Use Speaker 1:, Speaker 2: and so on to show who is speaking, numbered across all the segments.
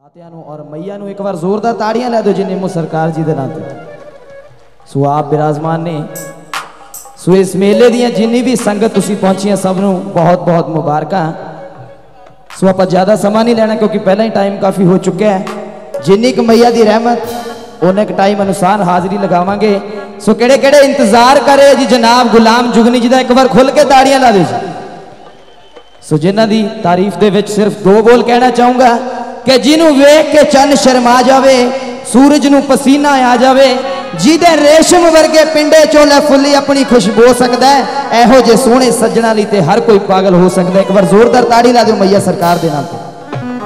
Speaker 1: दातियां नूं और मैया नूं एक बार जोरदार ताड़ियां लै दो जी निम्मो सरकार जी दे नाम ते। सो आप विराजमान ने सो इस मेले दियां जिन्नी भी संगत तुसी पहुंची सब नूं बहुत बहुत मुबारकां। सो आप ज्यादा समा नहीं लेना क्योंकि पहले ही टाइम काफ़ी हो चुका है। जिन्नी क मैया दी रहमत उन्ने क टाइम अनुसार हाजिरी लगावांगे। सो केड़े केड़े इंतजार करे जी जनाब गुलाम जुगनी जी दा एक बार खुल के ताड़ियां ला दो जी। सो जिन्हां दी तारीफ दे विच सिर्फ दो बोल कहना चाहूंगा कि जिन्हों वेख के चन्न शर्मा जावे, सूरज नूं पसीना आ जावे, जिदे रेशम वर्गे पिंडे चोले फुल्ली अपनी खुशबू हो सकता है, एहो जे सोहने सज्जणा लई ते हर कोई पागल हो सकता है। एक बार जोरदार ताड़ी ला दो मैया सरकार दे नाम ते।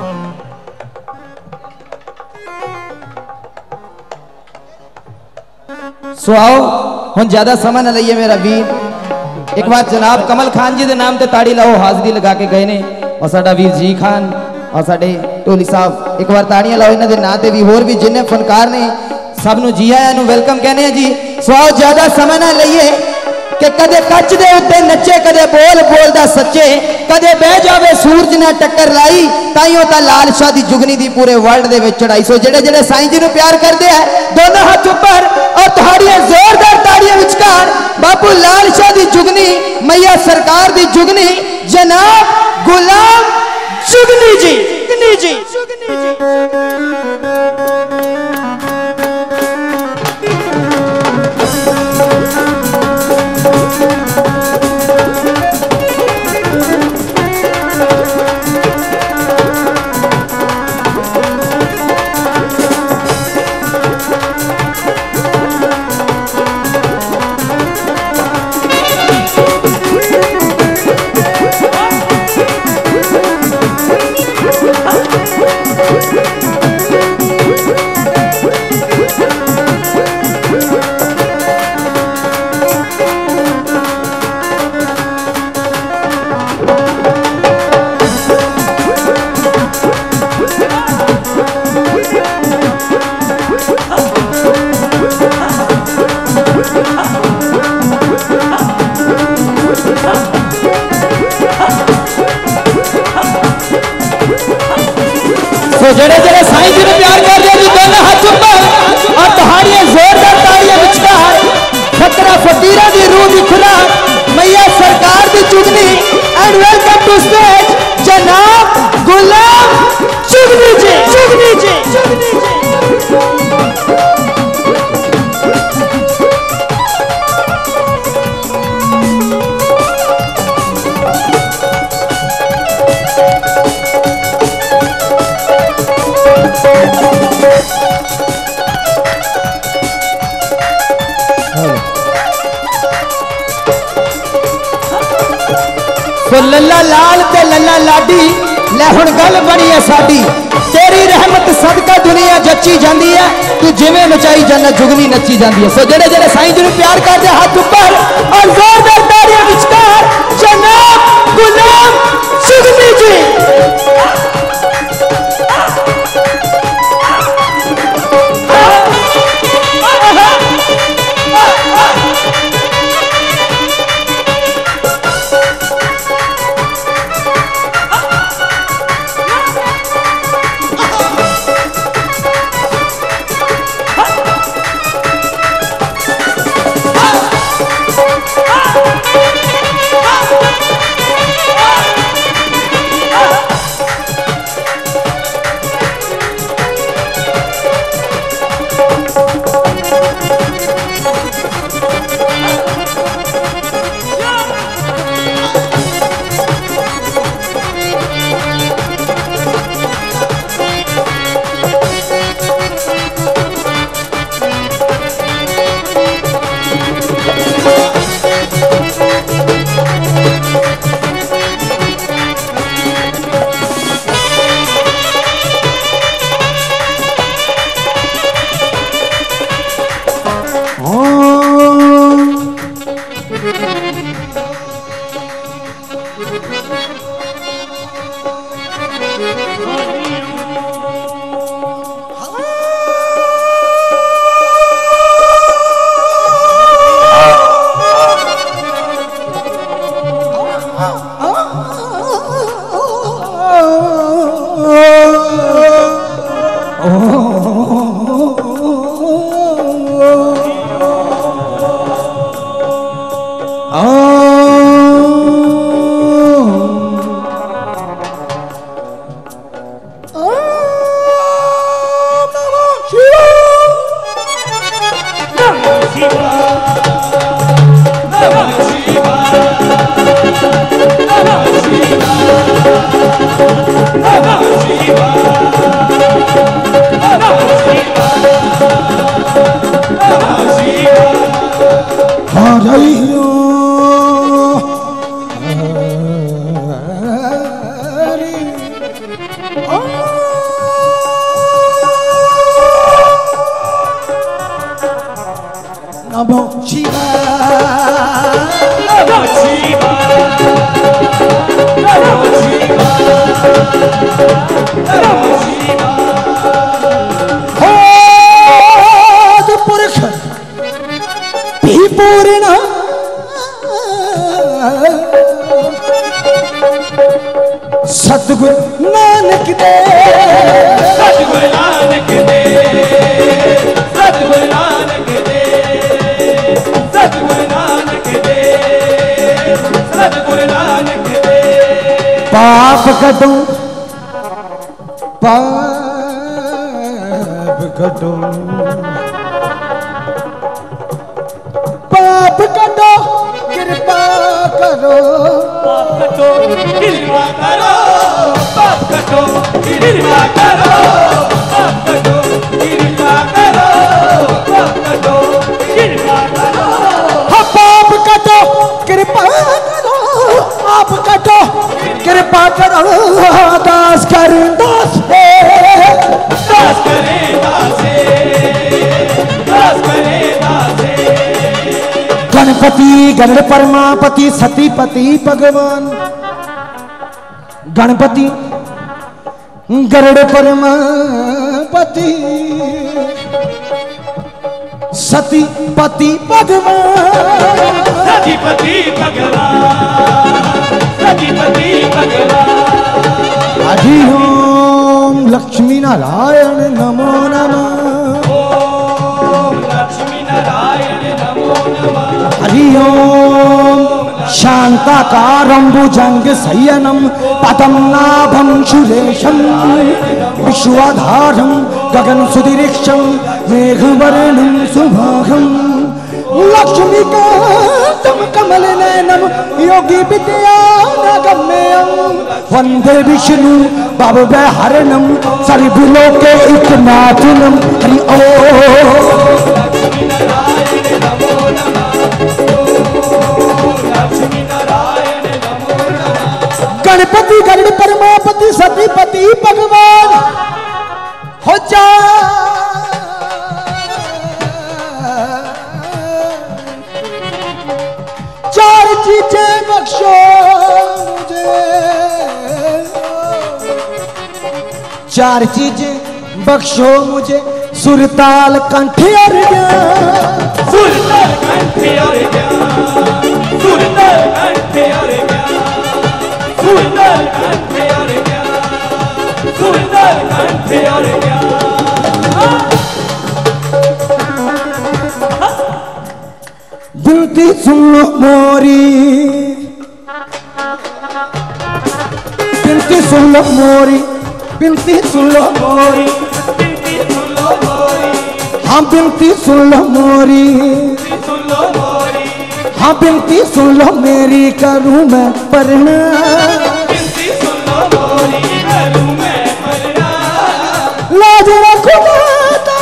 Speaker 1: सो आओ हुण ज्यादा समय न लईए मेरा वीर। एक बार जनाब कमल खान जी के नाम ते ताड़ी लाओ, हाजरी लगा के गए ने। और साडा वीर जी खान और साडे टोली साहब एक बार ताड़ियां लाओ इन्हां दे नां ते भी। होर भी जिन्ने फनकार ने सब नूं जी आयां नूं वेलकम कहने हैं जी। सो आओ ज्यादा समय ना लईए कि कदे कच दे उत्ते नचे, कदे बोल बोलदा सच्चे, कदे बह जावे सूरज ना टक्कर लाई, ताइयों ता लाल शाह दी जुगनी दी पूरे वर्ल्ड दे विच चढ़ाई। सो जेड़े जेड़े साईं जी नूं प्यार करदे हैं दोनों हाथ ऊपर और तुहाड़ियां जोरदार ताड़ियां विचकार बापू लाल शाह दी जुगनी मैया सरकार दी जुगनी जनाब गुलाम जुगनी जी। जुगनी जी जेड़े जेड़े साईं जी ने प्यार कर दिया जी दोनों हाथ ऊपर और तुहाड़ियां जोरदार ताड़ियां विचकार फकरा फकीरा दी रूह दी खुराक मैया सरकार दी Jugni. And welcome to stage जनाब गुलाम जुगनी जी। जुगनी जी जुगनी जी तो लल्ला लाल ते लल्ला लाडी ले हुण गल बड़ी है साडी। तेरी रहमत सदका दुनिया जच्ची जाती है, तू जिवें नचाई जाना जुगनी नची जाती है। सो जेड़े जेड़े साईं जी नूं प्यार करदे हाथ ऊपर और जोरदार ताड़ियां विचकार जनाब गुलाम जुगनी जी।
Speaker 2: सतगुरु नानक दे, सतगुरु नानक दे, सतगुरु नानक दे, सतगुरु नानक दे, सतगुरु नानक दे।
Speaker 1: पाप कटो,
Speaker 2: पाप कटो, पाप कटो, कृपा करो, पाप कटो, कृपा करो, पाप कटो, कृपा करो, पाप कटो, कृपा करो, पाप कटो, कृपा करो, पाप कटो, कृपा करो, पाप कटो, कृपा करो, दास कर दास है, दास करे दास है, दास करे दास है। गणपति गण परमापति सतीपति भगवान, गणपति गरुड़ परमापति सतीपति भगवान, सतीपति भगवान, सतीपति भगवान। हरि ओम लक्ष्मी नारायण नमो नमः, ओम लक्ष्मी नारायण नमो नमः। हरि ओम शांताकारं भुजंग शयनं पदं नाभं सुरेशं विश्वाधारं गगन सुदीर्घं मेघवर्णं शुभांगं लक्ष्मीकान्तं कमलनयनं योगी विद्यानगम्यं वंदे विष्णु भवभयहरणं सर्वलोकैकनाथनं। हरि ओम गणपति गरुड़ परमापति सतीपति भगवान हो जा। चार चीजें बख्शो मुझे, चार चीजें बख्शो मुझे, सुरताल कंठ और ज्ञान, सुरताल कंठ और ज्ञान, सुरताल कंठ और ज्ञान, सुरताल कंठ और ज्ञान, सुरताल कंठ और ज्ञान। बिनती सुन लो मोरी, बिनती सुन लो मोरी, बिनती सुन लो मोरी, बिनती सुन लो मोरी, हाँ बिनती सुन लो मोरी, सुन लो मोरी, हाँ बिनती सुन लो मेरी, करूँ मैं प्रणाम, बिनती सुन लो मोरी, करूँ मैं प्रणाम। लाज रखो माता,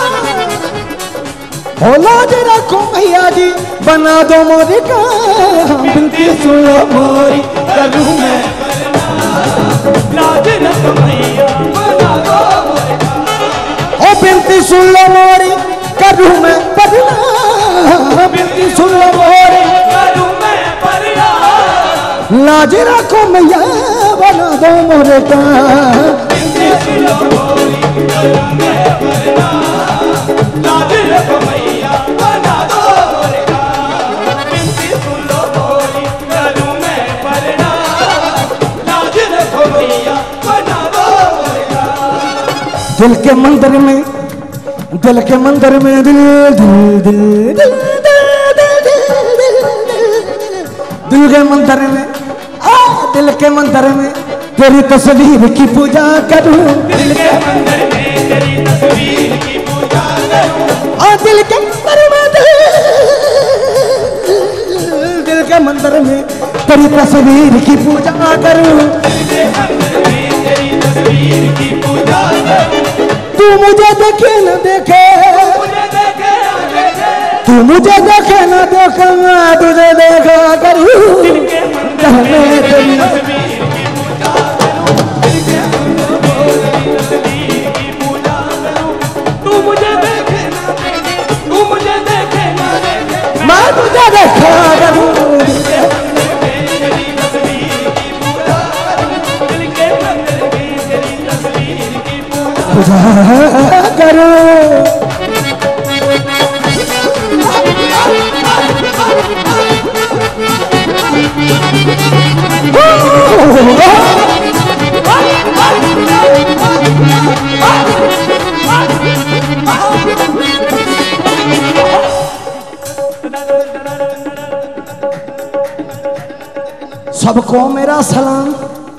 Speaker 2: हो लाज रखो भैया जी, बना दो मोरी का, बिनती सुन लो मोरी, करूँ मैं प्रणाम। लाज रखो भैया, बना दो मोरी का, हो बिनती सुन लो मोरी, करूँ मैं प्रणाम, बिनती सुन लो मोरी, करूँ मैं प्रणाम। लाज रखो मैया, बना दो मोरे का, बिनती सुन लो मोरी, करूँ मैं प्रणाम। लाज रखो मैया, बना दो मोरे का, बिनती सुन लो मोरी, करूँ मैं प्रणाम। लाज रखो मैया, बना दो मोरे का। दिल के मंदिर में दिल के मंदिर में दिल दिल दिल दिल दिल के मंदिर में दिल के मंदिर में तेरी तस्वीर की पूजा करूं
Speaker 3: दिल के मंदिर में तेरी तस्वीर की पूजा करूं
Speaker 2: दिल के मंदिर में दिल के मंदिर में तेरी तस्वीर की पूजा करूं
Speaker 3: दिल के मंदिर में तेरी तस्वीर की पूजा करूं
Speaker 2: तू मुझे देखे न देखे
Speaker 3: मुझे देखे ना देखे
Speaker 2: तू मुझे देखे न देखे मैं तुझे देखा करूं
Speaker 3: दिल के मंदिर में तेरी तस्वीर की पूजा करूं दिल के मंदिर में तेरी तस्वीर की पूजा करूं तू मुझे देखे ना देखे तू मुझे देखे ना देखे
Speaker 2: मैं तुझे देखा करूं
Speaker 3: दिल के मंदिर में तेरी तस्वीर की पूजा करूं दिल के मंदिर में तेरी तस्वीर की पूजा
Speaker 2: करूं सबको मेरा सलाम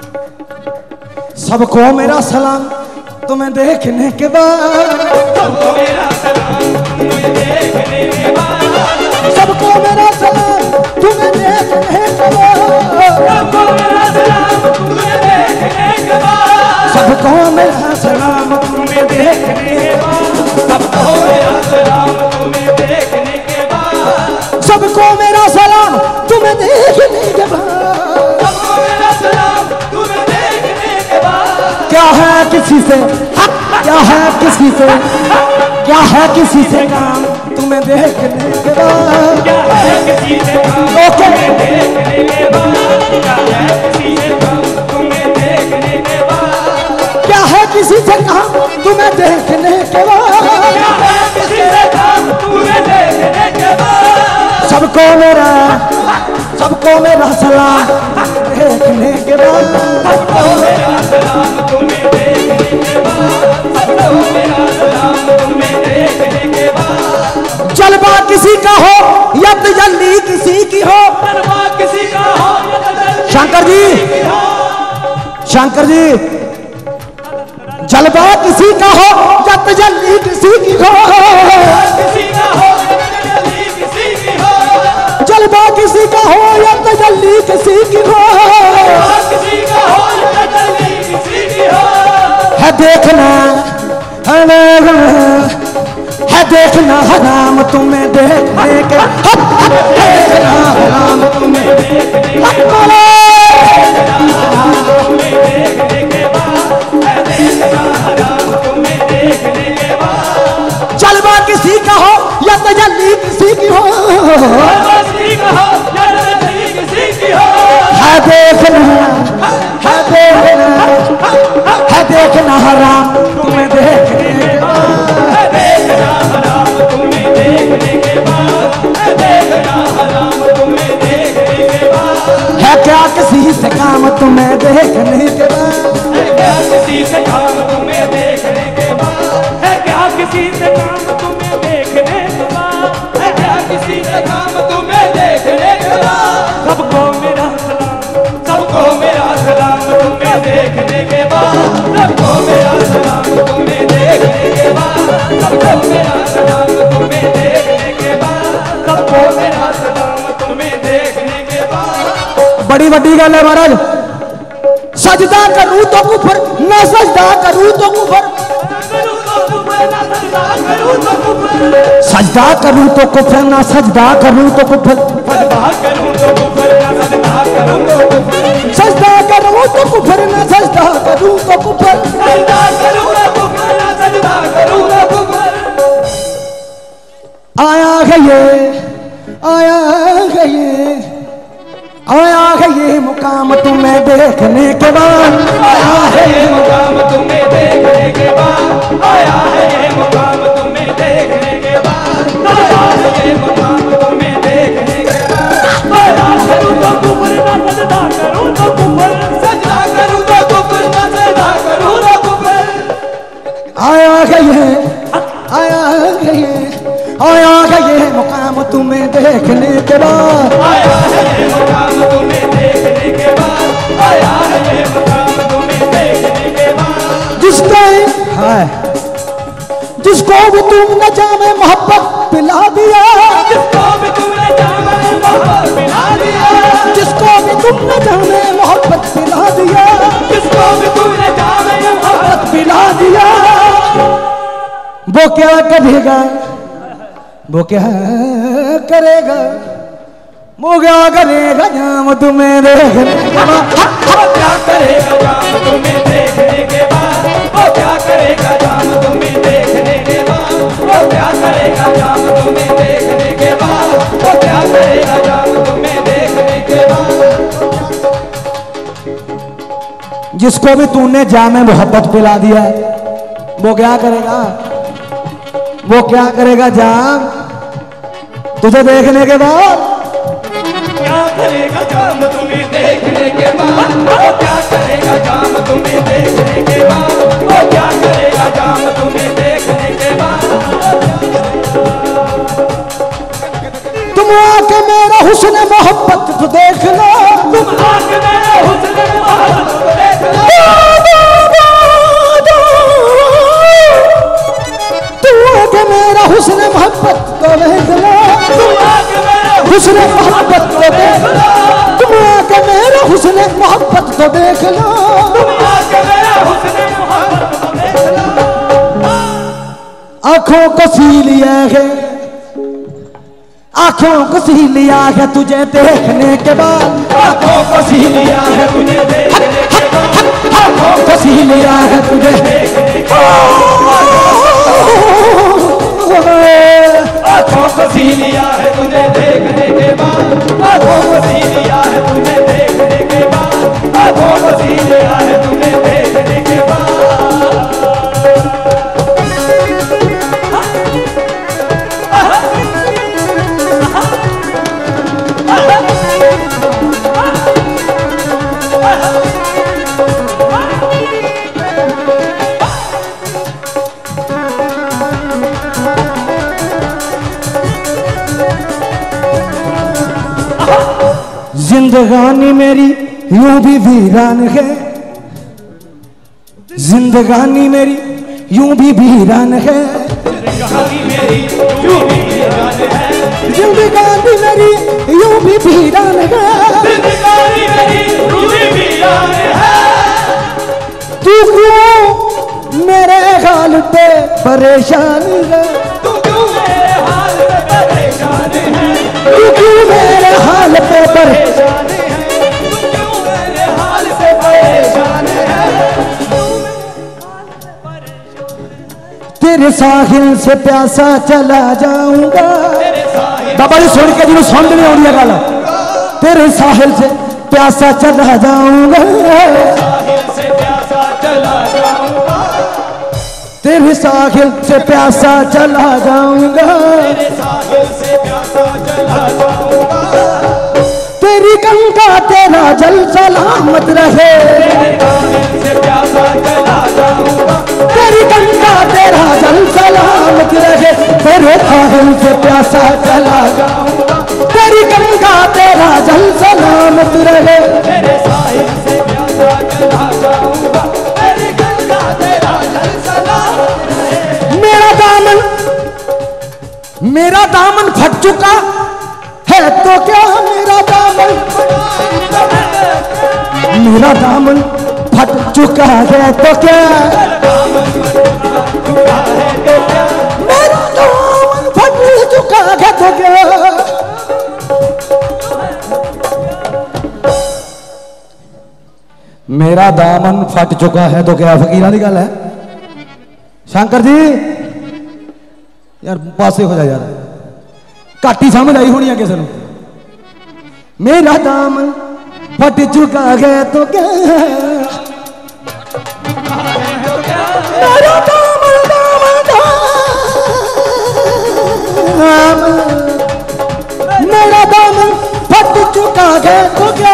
Speaker 2: सबको मेरा सलाम तुम्हें देखने के बाद
Speaker 3: सबको मेरा सलाम तुम्हें देखने के बाद
Speaker 2: सबको मेरा सलाम तुम्हें देखने के बाद
Speaker 3: सबको मेरा सलाम तुम्हें देखने के बाद
Speaker 2: सबको मेरा सलाम तुम्हें देखने के बाद
Speaker 3: सबको मेरा सलाम तुम्हें देखने के बाद
Speaker 2: सबको मेरा सलाम तुम्हें देखने के बाद
Speaker 3: सबको मेरा सलाम तुम्हें देखने के बाद
Speaker 2: क्या है किसी से क्या है किसी से क्या है किसी से काम तुम्हें देखने के बाद
Speaker 3: क्या है किसी से काम
Speaker 2: ओके
Speaker 3: देखने के बाद क्या है किसी से काम तुम्हें देखने के बाद
Speaker 2: क्या है किसी से काम तुम्हें देखने के बाद
Speaker 3: क्या है किसी से काम तुम्हें देखने के बाद
Speaker 2: सबको मेरा सलाम देखने के बाद
Speaker 3: सबको मेरा सलाम तुम्हें देखने के बाद सबको मेरा सलाम तुम्हें देखने के बाद
Speaker 2: जलवा किसी का हो या तजल्ली किसी की हो
Speaker 3: तलवा किसी का हो या तजल्ली
Speaker 2: शंकर जी
Speaker 3: की हो
Speaker 2: शंकर जी जलवा किसी का हो या तजल्ली किसी की हो
Speaker 3: किसी का हो या तजल्ली किसी की हो
Speaker 2: जलवा किसी का हो या तजल्ली किसी की हो
Speaker 3: किसी का हो या तजल्ली किसी की हो
Speaker 2: है देखना है देखना हराम तुम्हें देखने के देखना हराम तुम्हें
Speaker 3: देखने के बाद तुम्हें देखने के बाद देखना हराम तुम्हें देखने के बाद
Speaker 2: जलवा किसी का हो या तजल्ली किसी की हो
Speaker 3: किसी का हो या तजल्ली किसी की हो
Speaker 2: है देखना हराम तुम्हें देखने के
Speaker 3: देखना हराम तुम्हें देखने के बाद देखना हराम तुम्हें देखने के बाद
Speaker 2: है क्या किसी से काम तुम्हें देखने के बाद
Speaker 3: है क्या किसी से काम तुम्हें देखने के बाद है क्या किसी से काम तुम्हें देखने के बाद है क्या किसी से काम तुम्हें देखने के बाद सबको मेरा सलाम तुम्हें देखने के बाद सबको मेरा सलाम तुम्हें देखने के बाद सबको मेरा सलाम तुम्हें देखने के बाद सबको मेरा सलाम तुम्हें देखने के बाद
Speaker 2: बड़ी वड्डी गल है महाराज सजदा करूं तो कुफर ना सजदा करूं तो कुफर सजदा करूं तो कुफर ना सजदा करूं तो कुफर सजदा करूं तो कुफर ना सजदा करूं तो कुफर आया है ये मुकाम तुम्हें देखने के बाद
Speaker 3: आया है ये मुकाम तुम्हें देखने के बाद आया है ये मुकाम तुम्हें देखने के बाद आया है ये मुकाम तुम्हें देखने के बाद आया करूं तो कुफर ना सजदा करूं तो कुफर सजदा करूं तो कुफर ना सजदा करूं तो कुफर
Speaker 2: आया गए आया गए आया गए मुकाम तुम्हें देखने के बाद
Speaker 3: आया है ये मुकाम तुम्हें देखने के बाद आया है ये मुकाम तुम्हें देखने के बाद
Speaker 2: जिसको है जिसको भी तुमने जामे मोहब्बत पिला दिया
Speaker 3: जिसको भी तुमने जामे मोहब्बत पिला दिया
Speaker 2: जिसको भी तुमने जामे मोहब्बत पिला दिया
Speaker 3: जिसको भी तुमने जामे मोहब्बत
Speaker 2: पिला दिया वो क्या करेगा वो क्या करेगा वो क्या करेगा जाम तुम्हें देखने के बाद
Speaker 3: वो क्या करेगा जाम तुम्हें देखने के बाद वो क्या करेगा जाम तुम्हें देखने के बाद वो क्या करेगा जाम तुम्हें देखने के बाद वो क्या करेगा जाम तुम्हें देखने के बाद
Speaker 2: जिसको भी तूने जामे मोहब्बत पिला दिया वो क्या करेगा वो क्या करेगा जाम तुझे देखने के बाद
Speaker 3: क्या करेगा जाम तुम्हें देखने के बाद वो क्या करेगा जाम तुम्हें देखने के बाद वो क्या करेगा जाम तुम्हें देखने के बाद
Speaker 2: तुम आके मेरा हुस्न मोहब्बत तो देख लो
Speaker 3: तुम आके मेरा हुस्न मोहब्बत को देख लो
Speaker 2: तुम आके मेरा हुस्न मोहब्बत तो देख लो
Speaker 3: तुम आके मेरा
Speaker 2: हुस्न मोहब्बत को देख लो तुम आके मेरा हुस्न मोहब्बत को देख लो
Speaker 3: तुम आके मेरा हुस्न मोहब्बत को देख लो
Speaker 2: आंखों को सी लिया है आंखों को सी लिया है तुझे देखने के बाद
Speaker 3: आंखों को सी लिया है तुझे देखने के बाद
Speaker 2: आंखों को सी लिया है तुझे
Speaker 3: आंखों को सी लिया है तुझे देखने के बाद आंखों को सी लिया है तुझे देखने के बाद आंखों को सी लिया है तुझे देखने के बाद
Speaker 2: जिंदगानी मेरी यूं भी वीरान है जिंदगानी मेरी यूं भी वीरान है
Speaker 3: कहानी मेरी यूं भी वीरान है
Speaker 2: जिंदगानी मेरी यूं भी वीरान है
Speaker 3: जिंदगानी मेरी यूं भी वीरान है
Speaker 2: तू क्यों मेरे हाल पे परेशान है
Speaker 3: तू क्यों मेरे हाल पे परेशान है
Speaker 2: तू क्यों मेरे हाल पे
Speaker 3: परेशान है तू क्यों मेरे हाल से परेशान है
Speaker 2: तेरे साहिल से प्यासा चला जाऊंगा
Speaker 3: तेरे साहिल
Speaker 2: बाबा जी सुन के जिन्होंने समझ नहीं आउंदी गल तेरे साहिल से प्यासा चला जाऊंगा
Speaker 3: साहिल से प्यासा चला जाऊंगा
Speaker 2: तेरे साहिल से प्यासा चला जाऊंगा
Speaker 3: तेरे साहिल से प्यासा चला जाऊंगा
Speaker 2: तेरी गंगा तेरा जल सलामत रहे
Speaker 3: तेरे साहिल से प्यासा चला जाऊंगा
Speaker 2: तेरी गंगा तेरा जल सलामत रहे तेरे साहिल से प्यासा चला
Speaker 3: जाऊंगा
Speaker 2: तेरी गंगा तेरा जल सलामत रहे
Speaker 3: तेरे साहिल से प्यासा चला जाऊंगा तेरी गंगा तेरा जल सलामत रहे
Speaker 2: मेरा दामन फट चुका है तो क्या मेरा दामन फट चुका है तो क्या मेरा दामन फट चुका है तो क्या मेरा दामन फट चुका है तो क्या फकीरां दी गल है शंकर जी यार पासे हो जा यार घट ही समझ आई होनी है किसी मेरा दामन फट चुका है तो क्या मेरा दामन मेरा दामन फट चुका है तो क्या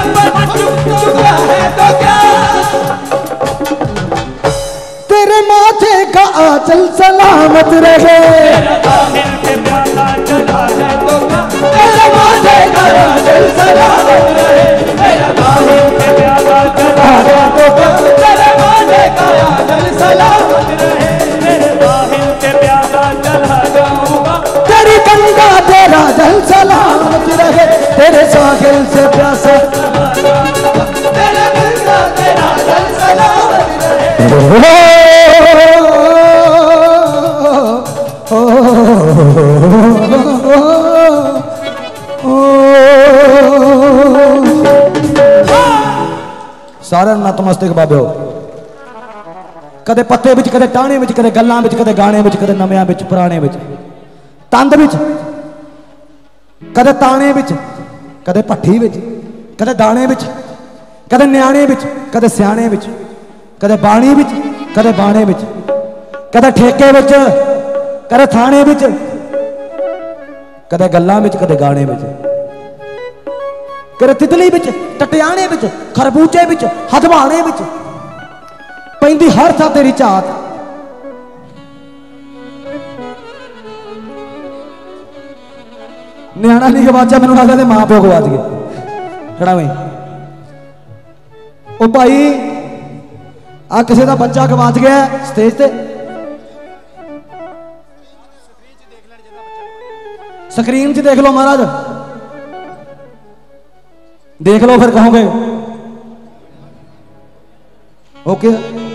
Speaker 2: तेरे माँ का आंचल सलामत रहे।
Speaker 3: तेरा दाहिर पे प्याला चला है तो तेरे माथे का आंचल सलामत रहे। तेरा दाहिर पे प्याला चला है तो तेरे माथे का आंचल सलामत रहे। तेरे दाहिर पे प्याला चला जाऊंगा,
Speaker 2: तेरी गंगा तेरा जल सलामत रहे। तेरे साहिल से प्यासा
Speaker 3: तेरा गंगा तेरा जल सलामत रहे।
Speaker 2: सारा नतमस्तक बाबे हो। कदे पत्ते विच, कदे टाणे विच, कदे गल्लां विच, कदे गाने विच, कदे नव्यां विच, पुराने विच, तंद विच, कदे ताने विच, कदे भट्ठी विच, कदे दाने विच, कदे न्याणे विच, कदे सियाणे विच, कदे बाणी विच, कदे बाणे विच, कदे ठेके विच, कदे थाने विच, कदे गल्लां विच, कदे गाने विच, कदे तितली विच, टटियाणे विच, खरबूजे विच, हदवाणे विच, पैंदी हर था तेरी चाहत। न्याणा नहीं गवाचा, मैनू लगता है मां प्यो गवाच गए। खड़ा वही ओ भाई आ किसी का बच्चा गवाच गया स्टेज ते, स्क्रीन च देख लो महाराज, देख लो फिर कहोगे ओके।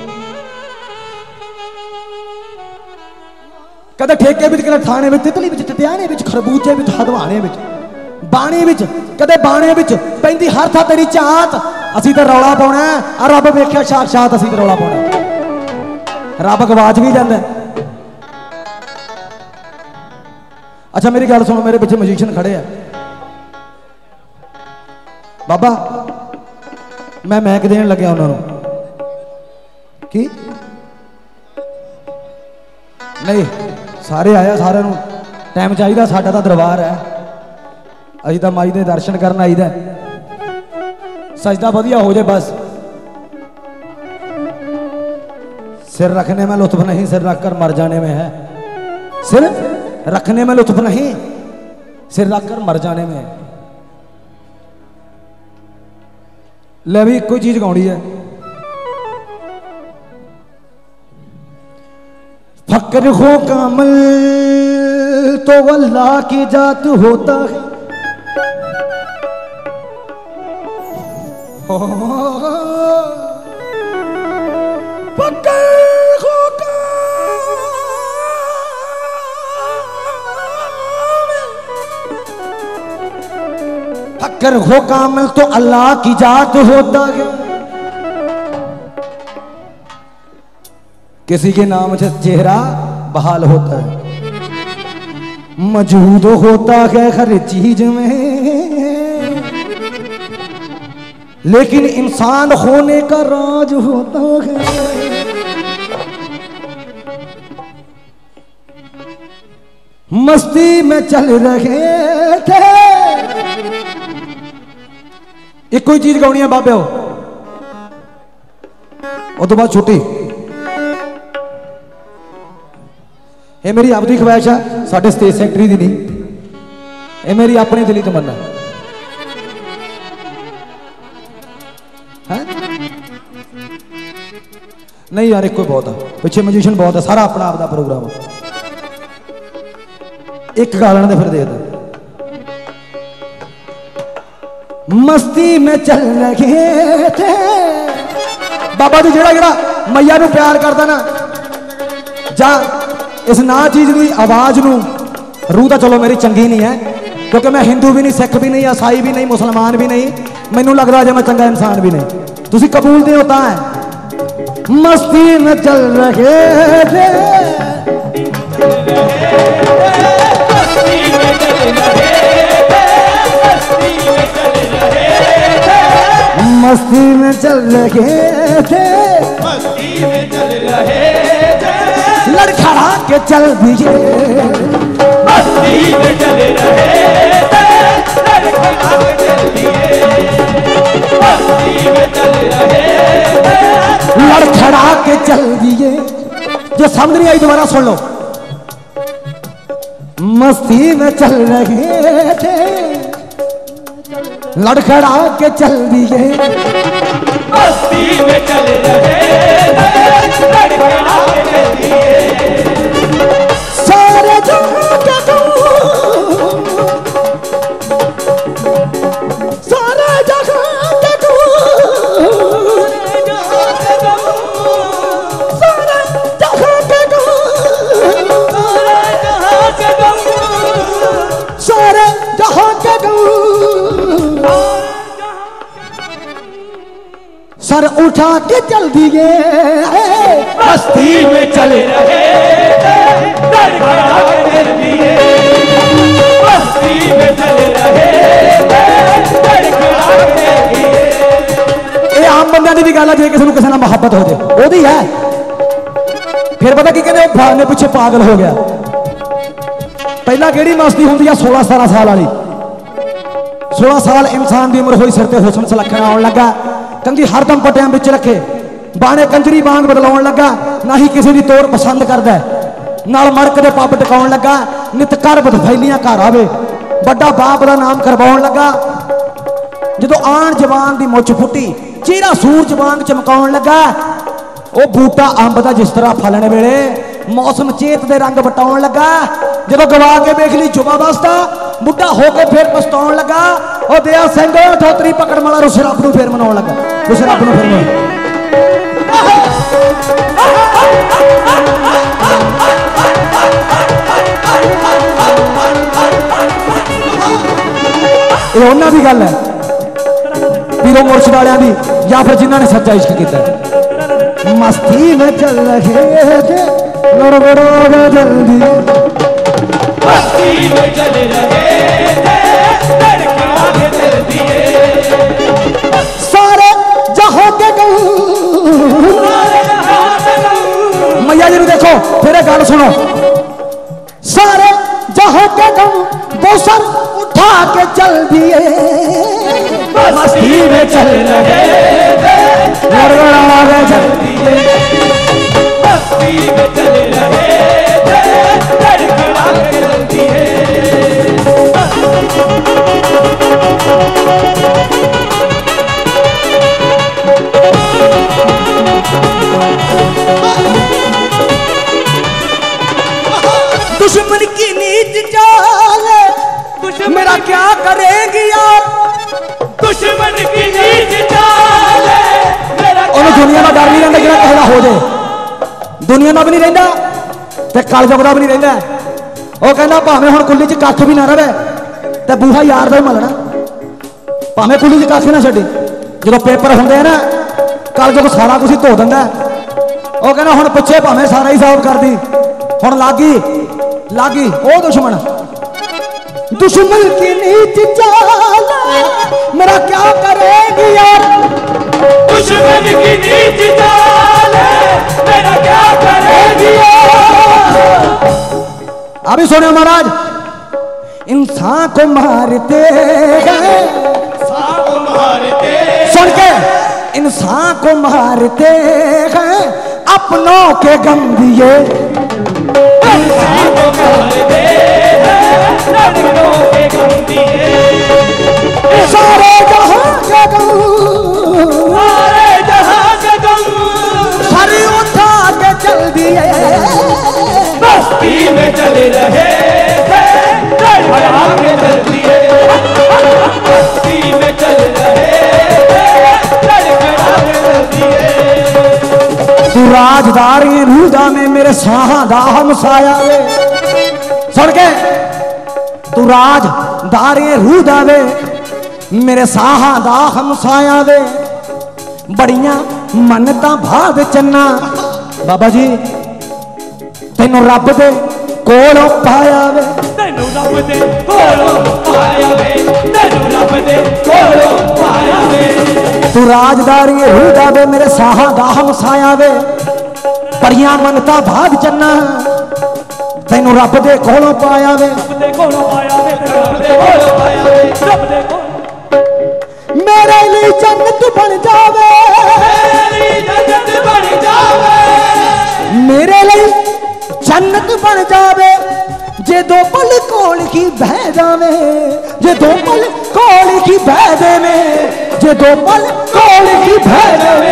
Speaker 2: कदे ठेके विच, कदे थाने विच, तितली विच, टटियाणे विच, खरबूजे विच, हदवाणे विच, बाणी विच, कदे बाणे विच, पैंदी हर था तेरी चाहत। असी तो रौला पाउणा है, आ रब वेख्या साक्षात, असी तो रौला पाउणा, रब गवाच भी जांदा है। अच्छा मेरी गल सुनो, मेरे पीछे म्यूजिशियन खड़े हैं बाबा, मैं मैक देन लग्या उन्होंने की नहीं, सारे आया, सारे टाइम चाहिए, साडा तो दरबार है, अभी तो माई दे दर्शन करन आईदा, सजदा वधिया हो जाए बस। सिर रखने में लुत्फ नहीं, सिर रखकर मर जाने में है। सिर रखने में लुत्फ नहीं, सिर रखकर मर जाने में है। ले भी कोई चीज गाउणी है, फकर हो कामल तो अल्लाह की जात होता है। फकर हो फकर हो कामल तो अल्लाह की जात होता है। किसी के नाम से चेहरा बहाल होता है, मौजूद होता है हर चीज में, लेकिन इंसान होने का राज होता है। मस्ती में चल रहे थे, एक कोई चीज गाउनी है बाबे हो, और तो बाद छुट्टी। ये मेरी आपकी ख्वाहिश है, साढ़े स्टेज सैकटरी दी नहीं, ये मेरी अपनी दिली तमन्ना है। नहीं यार, एक कोई बहुत है, पिछे म्यूजिशियन बहुत है, सारा अपना आपका प्रोग्राम है। एक गालन दे फिर दे दे। मस्ती में चल रहे थे बाबा जी, जेड़ा जेड़ा मैया नू प्यार करता ना, जा इस ना चीज की आवाज नू, रूह तो चलो मेरी चंगी नहीं है, क्योंकि मैं हिंदू भी नहीं, सिख भी नहीं, ईसाई भी नहीं, मुसलमान भी नहीं, मैनू लगता है मैं चंगा इंसान भी नहीं। तुसी कबूल नहीं होता है। मस्ती में चल रहे थे, मस्ती में चल रहे थे,
Speaker 3: मस्ती में चल रहे थे,
Speaker 2: लड़खड़ा के चल दिए,
Speaker 3: मस्ती में चल रहे थे, लड़खड़ा के चल दिए, मस्ती में चल रहे थे,
Speaker 2: लड़खड़ा के चल दिए, जो समझ नहीं आई दोबारा सुन लो। मस्ती में चल रहे थे लड़खड़ा के चल दिए,
Speaker 3: मस्ती में चल रहे थे लड़खड़ा के चल दिए।
Speaker 2: सारे जहां के तुम, सारे जहां के तुम, सारे जहां के तुम, सारे जहां के तुम, सर उठा के चल दिए।
Speaker 3: मस्ती में चल रहे थे लड़खड़ा के चल दिए, मस्ती में चल रहे थे लड़खड़ा के चल दिए।
Speaker 2: ये आम बंदा की भी गल है, जे किसी किसी नाल मुहब्बत हो जाए ओदी है। फिर पता की कहते भाने पिछे पागल हो गया। पहला केड़ी मस्ती होंदी है 16-17 साल वाली। 16 साल इंसान की उम्र हुई, सिर ते हुस्न सलखना आउण लगा, कंघी हरदम पटियां विच रखे, बाणे कंजरी वांग बदलाउण लगा, ना ही किसी की तोड़ पसंद करदा, नाल मड़क दे पब टकाउण लगा, नित घर बदफैलियां घर आवे, बड़ा बाप का नाम करवाउण लगा। जदों आण जवान की मुछ फुटी, चेहरा सूरज वांग चमकाउण लगा। वो बूटा अंब का जिस तरह फलने वेले मौसम चेत दे रंग बटाउण लगा। जदों गवा के वेख ली जुबा वास्ता, बुढ़ा होके फिर पछताउण लगा। ओ दया सिंह ठोतरी पकड़ वाला रुस रब नूं फिर मनाउण लगा, रुस रब नूं फिर ये उन्हां दी गल है, पीरों मुर्शिद वालियां दी, या फिर जिन्हां ने सच्चा इश्क कीता। मस्ती में चल रहे थे लड़खड़ा जल्दी,
Speaker 3: मस्ती में चल रहे थे लड़खड़ा के चल दिए।
Speaker 2: सारे जहां के मैया जी देखो, फिर गल सुनो। सारे जहां के बोसर उठा के चल दिए,
Speaker 3: मस्ती में चल रहे थे
Speaker 2: लड़खड़ा के चल दिए।
Speaker 3: मस्ती में चल रहे थे लड़खड़ा के चल दिए।
Speaker 2: दुश्मन की नीच चाल मेरा क्या करेगी यार,
Speaker 3: दुश्मन की नीच चाल मेरा
Speaker 2: ओनू दुनिया का डर नहीं रहिंदा, जिहड़ा कहदा हो जाए दुनिया का भी नहीं रहिंदा ते कलयुग दा भी नहीं रहिंदा। वो कहंदा भावें हुण कुल्ली च कख भी ना रहे ते बूहा यार दा ही मलना, भावें कुल्ली च कख ना छड्डी। जदों पेपर हुंदे आ ना कलयुग सारा कुछ धो दिंदा। वो कहना हुण पिछे भावें सारा ही साफ कर दी, हुण लागी लागी ओ दुश्मन। दुश्मन की नीच चाल मेरा क्या करेगी यार,
Speaker 3: दुश्मन की नीच चाल मेरा क्या करेगी यार।
Speaker 2: अभी सुनो महाराज, इंसान को मारते हैं, सुन के, इंसान को मारते हैं अपनों के गम दिए,
Speaker 3: इंसान को मारते हैं अपनों के गम दिए।
Speaker 2: सारे जहां के गम,
Speaker 3: सारे जहां के गम
Speaker 2: सर उठा के चल दिए।
Speaker 3: मस्ती में चल रहे थे लड़खड़ा के चल दिए, मस्ती में चल रहे थे लड़खड़ा के चल दिए।
Speaker 2: तू राजदारी रूदा में मेरे साहा दा हमसाया वे, सुन के, तू राजदारी रूदा वे मेरे साहा दा हमसाया वे, बड़ियां मन्नतां भाग चन्ना बाबा जी तेनों रब दे कोलों पाया वे,
Speaker 3: तेनू रब दे कोलों पाया वे, तेनू रब दे कोलों पाया वे।
Speaker 2: तू राजदारी रूदा वे मेरे साहा दा हमसाया वे, बड़ियां मन्नतां भाग चन्ना तेनू रब दे कोलों पाया वे,
Speaker 3: रब दे कोलों पाया वे, रब दे कोलों पाया वे, रब दे कोलों
Speaker 2: मेरे लिए जन्नत बन जावे,
Speaker 3: मेरी जन्नत बन जावे,
Speaker 2: मेरे लिए जन्नत बन जावे जे दो पल कोल की बह जावे, जे दो पल कोल की बह जावे, जे दो पल कोल की बह जावे।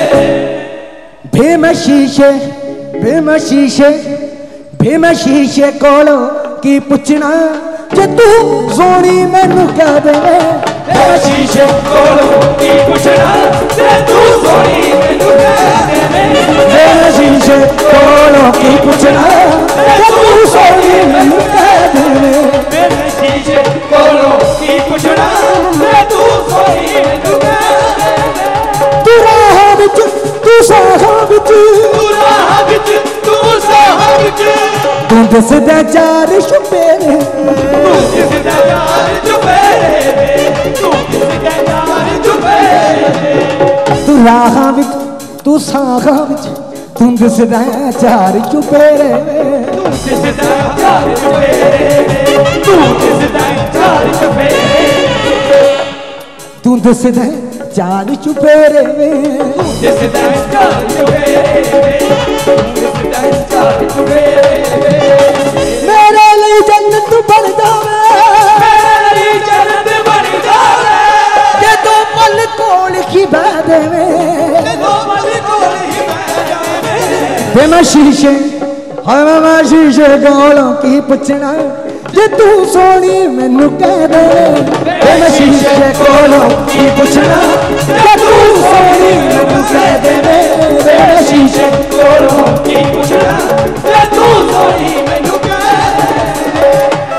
Speaker 2: बेमशीशे बेमशीशे बेमशीशे कोलो की पुछना जे तू सोनी मैनू कह दे।
Speaker 3: शीशे कोलो की पुछना जे तू सोनी मैनू कह दे।
Speaker 2: शीशे कोलो की पुछना जे तू सोनी मैनू कह दे।
Speaker 3: शीशे कोलो की पुछना जे तू सोनी मैनू कह दे।
Speaker 2: तू राह विच तू साह विच,
Speaker 3: तू राह विच तू साह विच,
Speaker 2: तू दसदा चार छुपेरे,
Speaker 3: तू दिसदा यार चुपेरे, तू दिसदा यार चुपेरे।
Speaker 2: तू राह विच तू साह विच, तू दसदा चार छुपेरे,
Speaker 3: तू दिसदा यार चुपेरे, तू दिसदा यार चुपेरे,
Speaker 2: तू दसदा चार छुपेरे।
Speaker 3: दिसदा यार चुपेरे, दिसदा यार चुपेरे।
Speaker 2: मेरे लिए जन्नत बन जावे,
Speaker 3: मेरी जन्नत बन जावे,
Speaker 2: जे दो पल कोल की बह देवे।
Speaker 3: दो पल कोल ही बह जावे।
Speaker 2: वे मैं शीशे हाय मैं शीशे कोलों की पुछना जे तू सोनी मैनू कह दे। वे मैं शीशे कोलों की पुछना जे तू सोनी मैनू कह दे। वे मैं शीशे
Speaker 3: कोलों की पुछना जे तू सोनी मैनू कह दे।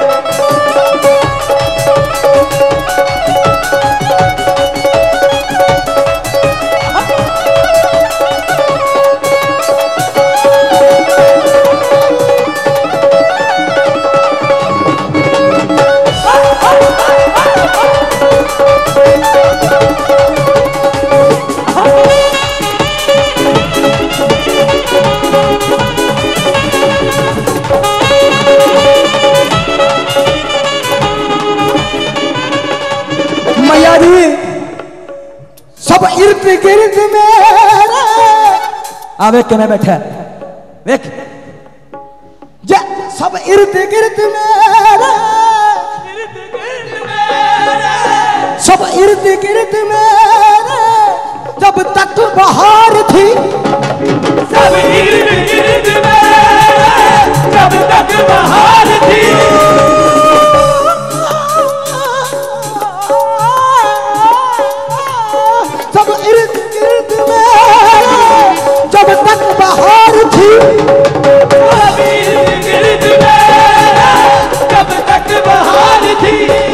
Speaker 2: मैया जी सब इर्द गिर्द मेरे आवे के मैं बैठा देख जे सब इर्द गिर्द मेरे, सब इर्द गिर्द मेरे जब तक बहार थी।
Speaker 3: सब इर्द गिर्द मेरे जब तक बहार थी।
Speaker 2: सब इर्द गिर्द मेरे जब तक बहार थी।
Speaker 3: सब इर्द गिर्द मेरे जब तक बहार थी।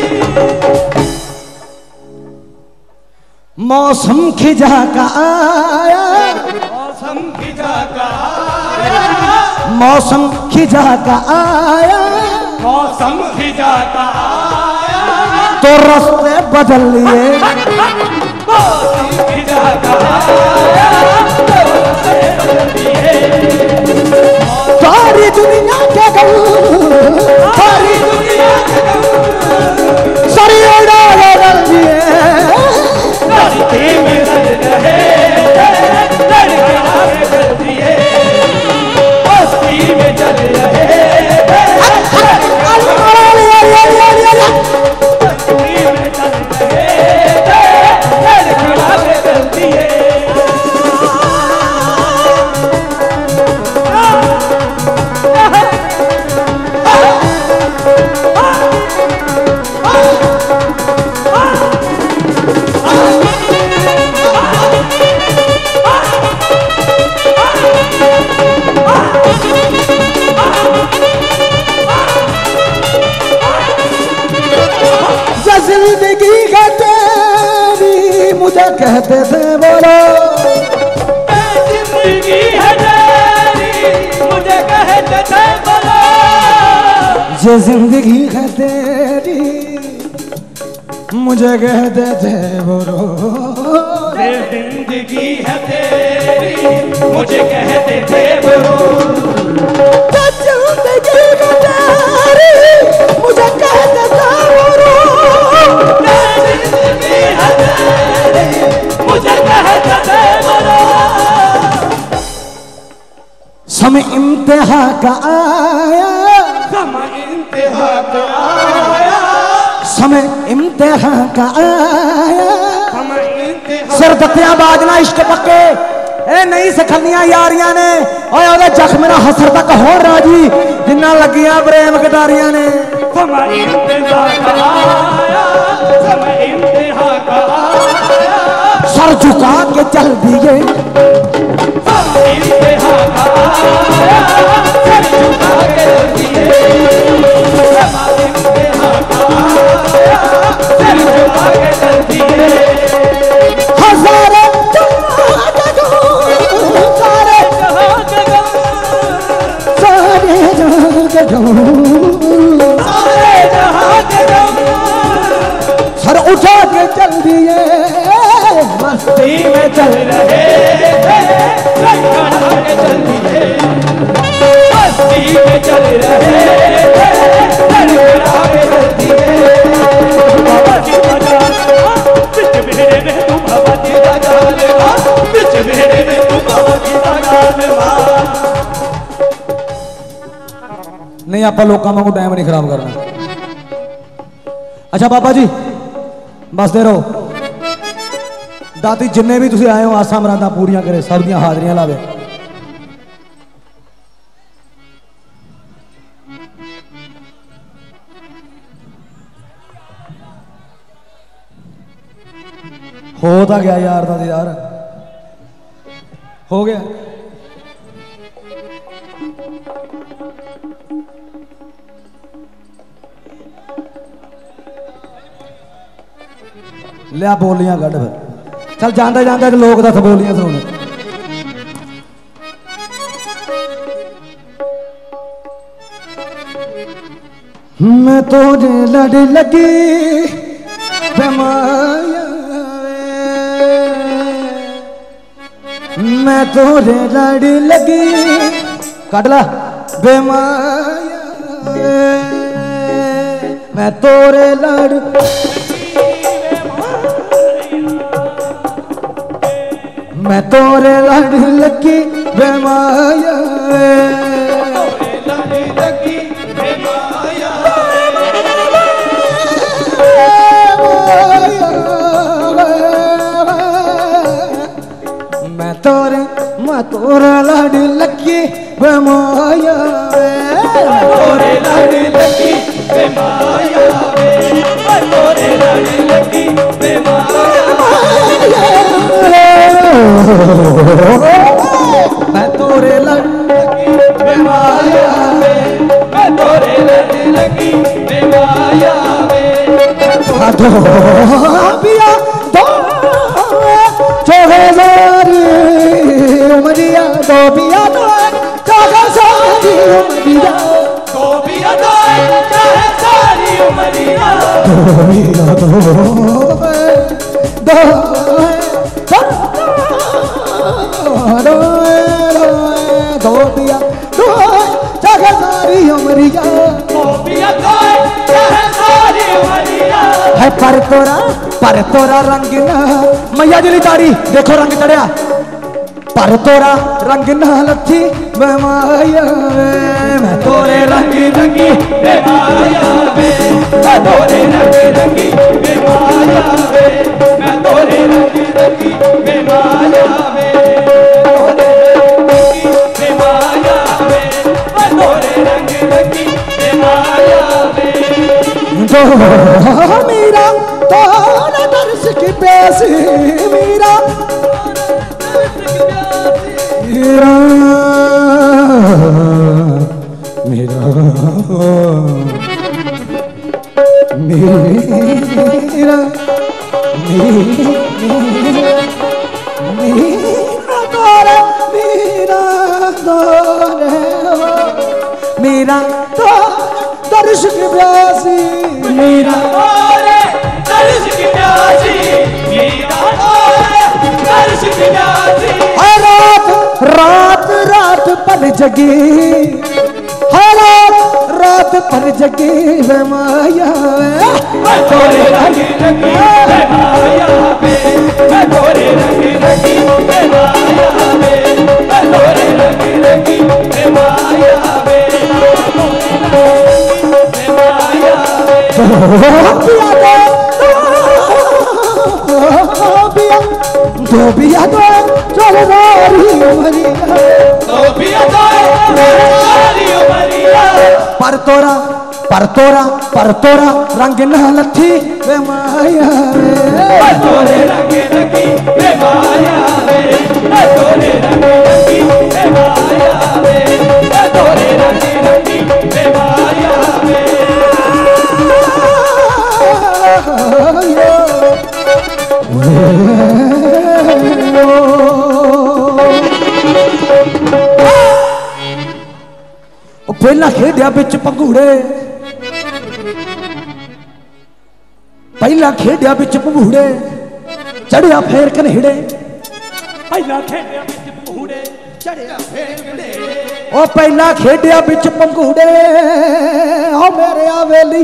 Speaker 2: मौसम खिजा का आया,
Speaker 3: मौसम खिजा का आया,
Speaker 2: मौसम खिजा का आया,
Speaker 3: मौसम खिजा का आया,
Speaker 2: तो रास्ते बदल लिए।
Speaker 3: मौसम खिजा का आया, तो रास्ते बदल लिए।
Speaker 2: सारी दुनिया के गम,
Speaker 3: सारी दुनिया के गम,
Speaker 2: सारी उड़ा बदल दिए।
Speaker 3: धरती में लड़ रहे लड़का बदल दिए, बस्ती में चल रहे बस्ती में चल रहे लड़का बदल दिए।
Speaker 2: जिंदगी है तेरी मुझे कहते थे बोलो,
Speaker 3: जिंदगी है तेरी मुझे कहते थे बोलो।
Speaker 2: ये जिंदगी है तेरी मुझे कहते थे बोलो।
Speaker 3: ये जिंदगी है तेरी मुझे कहते थे बोलो।
Speaker 2: जिंदगी है तेरी मुझे कहते थे बोलो।
Speaker 3: जिंदगी है तेरी मुझे कहते थे बोलो।
Speaker 2: इंतहा का आया,
Speaker 3: समय इंतहा का आया,
Speaker 2: समय इम्तिहा का आया।
Speaker 3: समय इंतहा
Speaker 2: सिर दत्तियां बाजना इश्क पक्के ए नहीं सखलियां यारियां ने और जख्म मेरा हसर तक हो राजी जिन्ना लगियां प्रेम कटारियां ने।
Speaker 3: समय इंतहा का आया, समय इंतहा का आया,
Speaker 2: सर झुका के चल दिए,
Speaker 3: समय इंतहा का आया, सर झुका के चल दिए, समय इंतहा का आया, सर झुका के चल दिए।
Speaker 2: हजारों सारे
Speaker 3: जहां जगह,
Speaker 2: सारे
Speaker 3: सारे जहां जगह,
Speaker 2: सर उठा के चल दिए, मस्ती में चल रहे
Speaker 3: रंग बढ़ा के चल दिए, मस्ती में चल रहे रंग बढ़ा के चल दिए। बाबा जी बजा बिच मेरे में तू बाबा जी बजा ले, बिच मेरे में तू बाबा जी बजा ले।
Speaker 2: नहीं आप लोगों को टाइम नहीं खराब करना। अच्छा बाबा जी बस दे रहो दाती जिन्ने भी तुम आए हो आसा मरादा पूरियां करे, सब दियां हाजरियां लावे। हो तो गया यार दादी यार, हो गया। लिया बोलियां कढ़ फिर चल जाते जाते लोग दस बोलियां सुने। मैं तुझे लड़ लगी बेमाया, मैं तुझे लड़ लगी कट ला बेमाया, मैं तोरे लड़ मैं तोरे लड़ लगी बेमाया,
Speaker 3: लड़ी लगी बेमाया,
Speaker 2: मैं तोरे लड़ लगी बेमाया,
Speaker 3: तोरे लड़ी लगी बेमाया, तोरे लड़ी लगी बेमाया,
Speaker 2: मैं तोरे लड़
Speaker 3: बेमाया, मैं तोरे लड़ी लगी बेमाया।
Speaker 2: दो पिया दो चौहजारी उमरिया, दो पिया दो चौहजारी उमरिया,
Speaker 3: तो भी अदा चाहे सारी उमरिया,
Speaker 2: दो पिया दो दो दो पिया दो चौहजारी उमरिया,
Speaker 3: तो भी अदा चाहे सारी उमरिया।
Speaker 2: है पर तोरा रंग ना मैया जी ताड़ी देखो रंग चढ़िया, पर तोरा रंग ना लथी बेमाया, मैं तोरे रंग
Speaker 3: रंगी बेमाया वे, मैं तोरे रंगी रंगी बेमाया वे, मैं तोरे रंगी रंगी बेमाया वे, तोरे रंगी बेमाया वे, मैं तोरे रंगी रंगी बेमाया वे।
Speaker 2: जो मेरा तोरा दर्श की प्यासी, मेरा मेरा मेरा मेरा मेरा तोरा मेरा तोरे मेरा दर्श की प्यासी, मेरा
Speaker 3: तोरे दर्श की प्यासी, मेरा तोरे दर्श की प्यासी।
Speaker 2: रात रात पर जगी, रात पर जगी बेमाया,
Speaker 3: मैं तोरे रंगी रंगी बेमाया वे, मैं तोरे रंगी रंगी बेमाया वे, मैं तोरे रंगी रंगी बेमाया
Speaker 2: धोबिया तो चल रही पर तोरा रंग ना लथी वे माया रे तोरे रंग लगी वे माया रे तोरे रंग लगी वे माया रे तोरे रंग लगी वे माया रे पहला खेडिया बिच पंगूड़े पहला खेडिया बिच पंगूड़े चढ़िया फेर कन्हेड़े पहला खेडिया बिच पंगूड़े चढ़िया फेर कन्हेड़े ओ पहला खेडिया बिच पंगूड़े ओ मेरे आवेली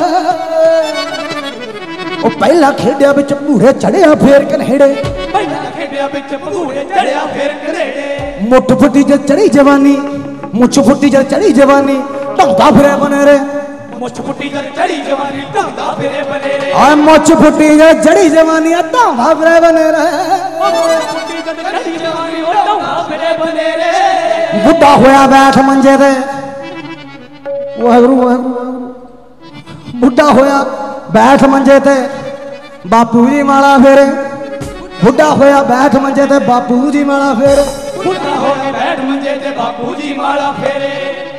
Speaker 2: ओ पहला खेडिया बिच पंगूड़े चढ़िया फेर कन्हेड़े पहला खेडिया बिच पंगूड़े चढ़िया फेर कन्हेड़े मुठ फुटी जद चढ़ी जवानी मुछ फुटी जद चढ़ी जवानी ढंगा फिरे बने रे मुछ फुटी जद चढ़ी जवानी ढंगा फिरे बने रे आ मुछ फुटी जद चढ़ी जवानी ढंगा फिरे बने रे मुछ फुटी जद चढ़ी जवानी ढंगा फिरे बने रे बुढ़ा होया बैठ मंजे ते वाहगुरु बुढ़ा होया बैठ मंजे ते बापू जी माला फेरे बुढ़ा होया बैठ मंजे ते बापू जी माला फेरे बुढ़ा होया बैठ मंजे ते बापू जी माला फेरे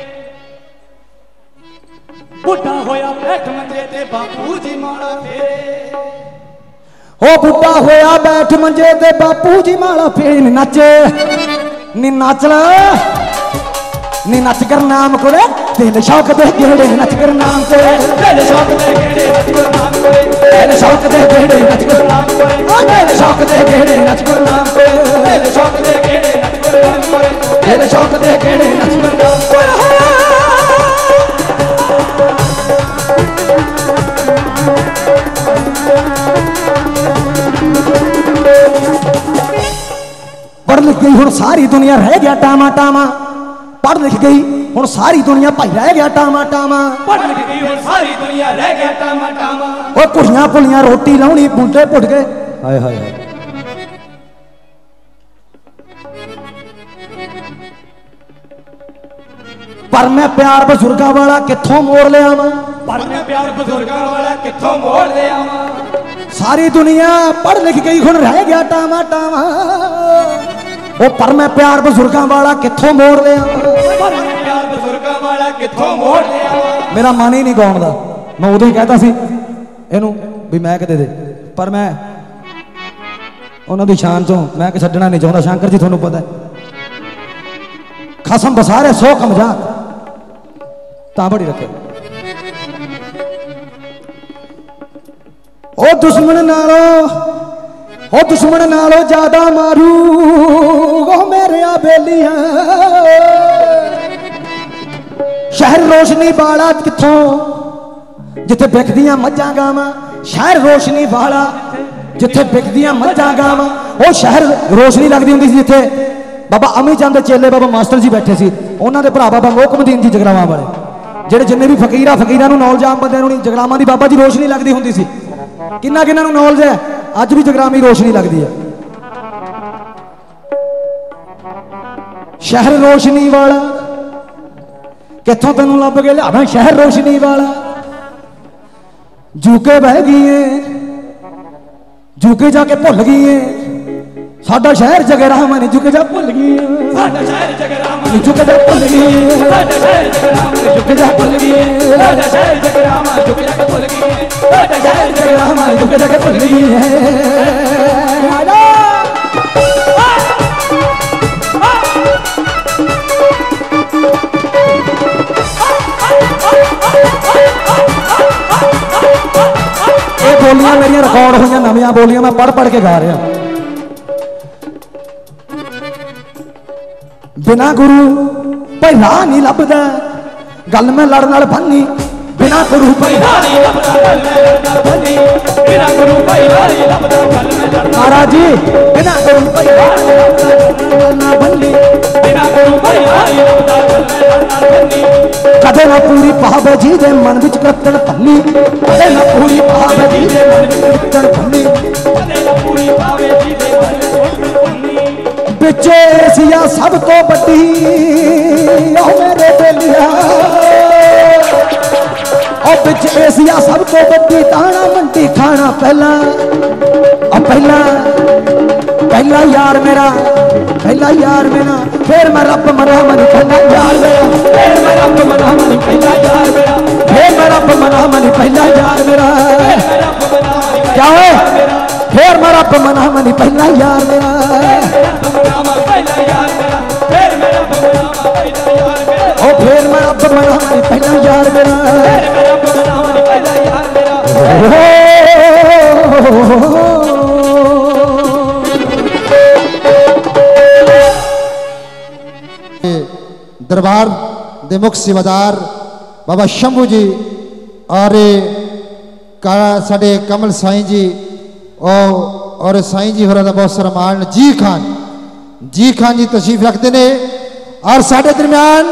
Speaker 2: बुढ़ा होया बैठ मंजे ते बापू जी माला फेरे ओ बुढ़ा होया बैठ मंजे ते बापू जी माला फेरे नचे नी नाचला नी नच कर नाम कोरे दिल शौक दे गेड़े नच कर नाम कोरे दिल शौक दे गेड़े नच कर नाम कोरे दिल शौक दे गेड़े नच कर नाम कोरे ओ दिल शौक दे गेड़े नच कर नाम कोरे दिल शौक दे गेड़े नच कर नाम कोरे दिल शौक दे गेड़े नच कर नाम कोरे पढ़ लिख गई हुण सारी दुनिया रह गया टामा टामा पढ़ लिख गई हुण सारी दुनिया भाई रह गया टामा टामा पढ़ लिख गई हुण सारी दुनिया रह गया टामा टामा ओ कुड़ियां पुलियां रोटी लाउणी बूंटे पुट गए हाय हाय पर मैं प्यार बजुर्गां वाला कित्थों मोड़ ले आवां पर मैं प्यार बजुर्गां वाला कित्थों मोड़ ले आवां सारी दुनिया पढ़ लिख गई हुण रह गया टामा टामा ओ पर मैं प्यार बजुर्गां वाला कित्थों मोड़ ले आवां प्यार बजुर्गां वाला कित्थों मोड़ ले आवां मेरा मन ही नहीं गाउण दा मैं उदों ही कहता सी इहनूं भी मैं दे पर मैं उन्हां दी शान चों मैं कि छड्डना नहीं चाहुंदा शंकर जी तुहानूं पता है खसम बसारे 100 कमजात तां बड़ी रखे ओ दुश्मन नालों ज्यादा मारू ओ मेरे बेलिया शहर रोशनी वाला कित्थों जिथे बिकदियां मज्जां गावां शहर रोशनी वाला जिथे बिकदियां मज्जां गावां ओ शहर रोशनी लगदी हुंदी सी जिथे बाबा अमी चंद चेले बाबा मास्टर जी बैठे सी उन्हां दे भरा बाबा मोहकमदीन जी जगरावां वाले ਜਿਹੜੇ जिन्ने भी फकीरां नूं नौलेज आम बंदे नूं नहीं जगरावां दी बाबा जी रोशनी लगदी हुंदी सी किन्ना किन्ना नूं नौलेज है अज भी जगरामी रोशनी लगदी है शहर रोशनी वाला कित्थों तैनूं लभ के लिया शहर रोशनी वाला जूके बह गई जूके जाके भुल गई साडा शहर जगरावां ने झुके जा भुल गई साडा शहर जगरावां ने झुके जा भुल गई साडा शहर जगरावां ने झुके जा भुल गई साडा शहर जगरावां झुके जा भुल गई साडा शहर जगरावां झुके जा भुल गई ये बोलियां मेरियां रिकॉर्ड हुई नवियां बोलियां मैं पढ़ पढ़ के गा रहा बिना गुरु भाई राह नहीं लभदा गल मैं लड़ नाल भन्नी बिना गुरु भाई राह नहीं लभदा गल मैं लड़ नाल भन्नी बिना गुरु भाई राह नहीं लभदा गल मैं लड़ महाराज जी बिना गुरु भाई राह नहीं लभदा गल मैं भन्नी बिना गुरु भाई राह नहीं लभदा गल मैं लड़ नाल भन्नी कदे ना पूरी पावे जी दे मन विच करतन भन्नी, कदे ना पूरी पावे जी दे मन विच करतन भन्नी,
Speaker 3: कदे ना पूरी पावे जी दे मन विच करतन भन्नी।
Speaker 2: बिच एशिया सब तो बड़ी ओ मेरे बेलिया, ओ बिच एशिया सब तो बड़ी दाना मंडी खाना पहला, पहला पहला यार मेरा, पहला यार मेरा, फिर मैं रब मना मनी पहला यार मेरा,
Speaker 3: फिर मैं रब मना मनी पहला यार मेरा,
Speaker 2: फिर मैं रब मना मनी पहला यार मेरा, क्या है फिर मैं रब मना मनी पहला यार मेरा, ओ फिर मैं रब मना मनी पहला यार मेरा,
Speaker 4: दरबार दे मुख सेवादार बाबा शंभू जी और साढ़े कमल साईं जी और साईं जी होर बहुत सारा मान जी खान जी तशरीफ रखते ने और साढ़े दरम्यान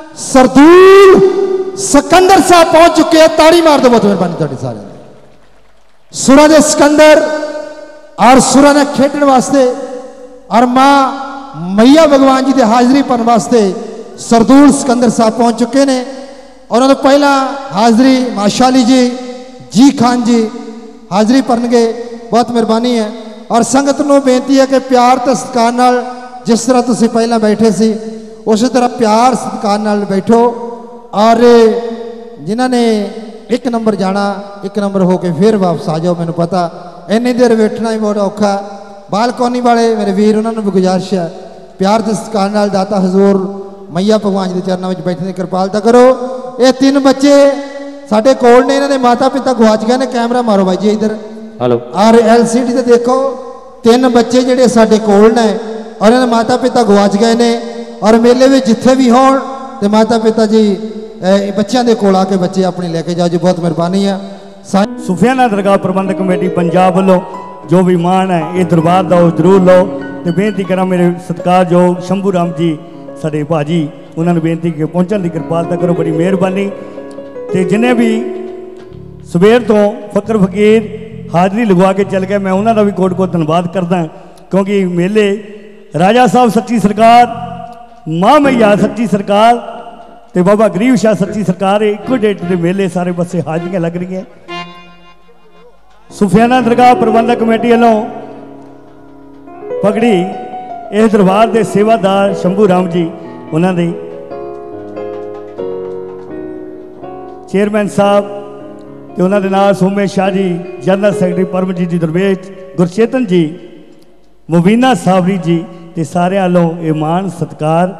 Speaker 4: सरदूल सिकंदर साहब पहुंच चुके हैं। ताड़ी मार दो बहुत मेहरबानी थोड़ी सारे सुरा दे सिकंदर और सुरा ने खेडन वास्ते और मां मैया भगवान जी के हाजरी पाने वास्ते सरदूल सिकंदर साहब पहुंच चुके हैं। उन्होंने पहला हाजरी माशाली जी खान जी हाजरी भरनगे, बहुत मेहरबानी है। और संगत को बेनती है कि प्यार तो सत्कार नाल जिस तरह तुम पहला बैठे सी उस तरह प्यार सत्कार नाल बैठो और जिन्होंने एक नंबर जाना एक नंबर होके फिर वापस आ जाओ। मैंने पता इन्नी देर बैठना ही बहुत औखा। बालकोनी वाले मेरे वीर उन्होंने भी गुजारिश है प्यार के सत्कार नाल दाता हजूर मैया भगवान जी के चरणों में बैठने की कृपालता करो। ये तीन बच्चे साढ़े कोल ने, इन्होंने माता पिता गुआच गए ने। कैमरा मारो भाई जी इधर।
Speaker 5: हेलो।
Speaker 4: और LCD से देखो तीन बच्चे जेडे साढ़े कोल ने और इन्होंने माता पिता गुआच गए ने। और मेले में जिथे भी हो तो माता पिता जी बच्चों के कोल आके बच्चे अपने लेके जाओ जी, बहुत मेहरबानी है।
Speaker 6: सुफियाना दरगाह प्रबंधक कमेटी पंजाब वालों जो भी मान है ये दरबार का जरूर लो। तो बेनती करा मेरे सत्कार जो शंभू राम जी साढ़े भाजी उन्होंने बेनती कि पहुँचने की कृपालता करो, बड़ी मेहरबानी। तो जिन्हें भी सवेर तो फकर फकीर हाजरी लगवा के चल गए मैं उन्होंने भी कोट को धन्यवाद करदा, क्योंकि मेले राजा साहब सच्ची सरकार, मां मैया सच्ची सरकार ते बाबा गरीब शाह सच्ची सरकार एक डेट के मेले सारे पासे हाजरियां लग रही हैं। सुफियाना दरगाह प्रबंधक कमेटी वालों पगड़ी इस दरबार के सेवादार शंभू राम जी उन्होंने चेयरमैन साहब तो उन्होंने नाल सोमेश शाह जी, जनरल सैकटरी परमजीत जी दरवेश, गुरचेतन जी, मुबीना सावरी जी ते सारे वालों ये मान सत्कार।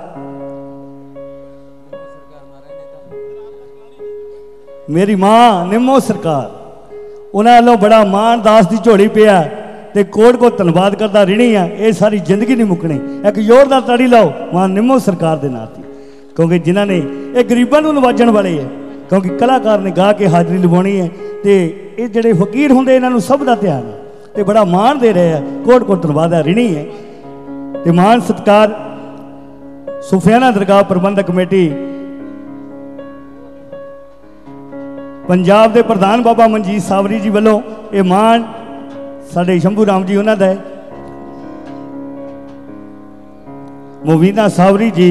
Speaker 6: मेरी मां निम्मो सरकार उन्होंने बड़ा मान दास की झोली पिया ते कोट को धन्यवाद करता ऋणी है। ये सारी जिंदगी नहीं मुकनी। एक जोरदार ताड़ी लाओ मां निम्मो सरकार के नाम की, क्योंकि जिन्होंने ये गरीबों को नवाजन वाले है, क्योंकि कलाकार ने गा के हाजरी लवानी है। तो ये जोड़े फकीर होंगे इन्होंने सब का ध्यान है तो बड़ा मान दे रहे हैं। कोट को धन्यवाद है ऋणी है। तो मान सत्कार सुफियाना दरगाह प्रबंधक कमेटी पंजाब के प्रधान बाबा मनजीत सावरी जी वालों ये मान साढ़े शंभू राम जी उन्होंने है, मुबीना सावरी जी,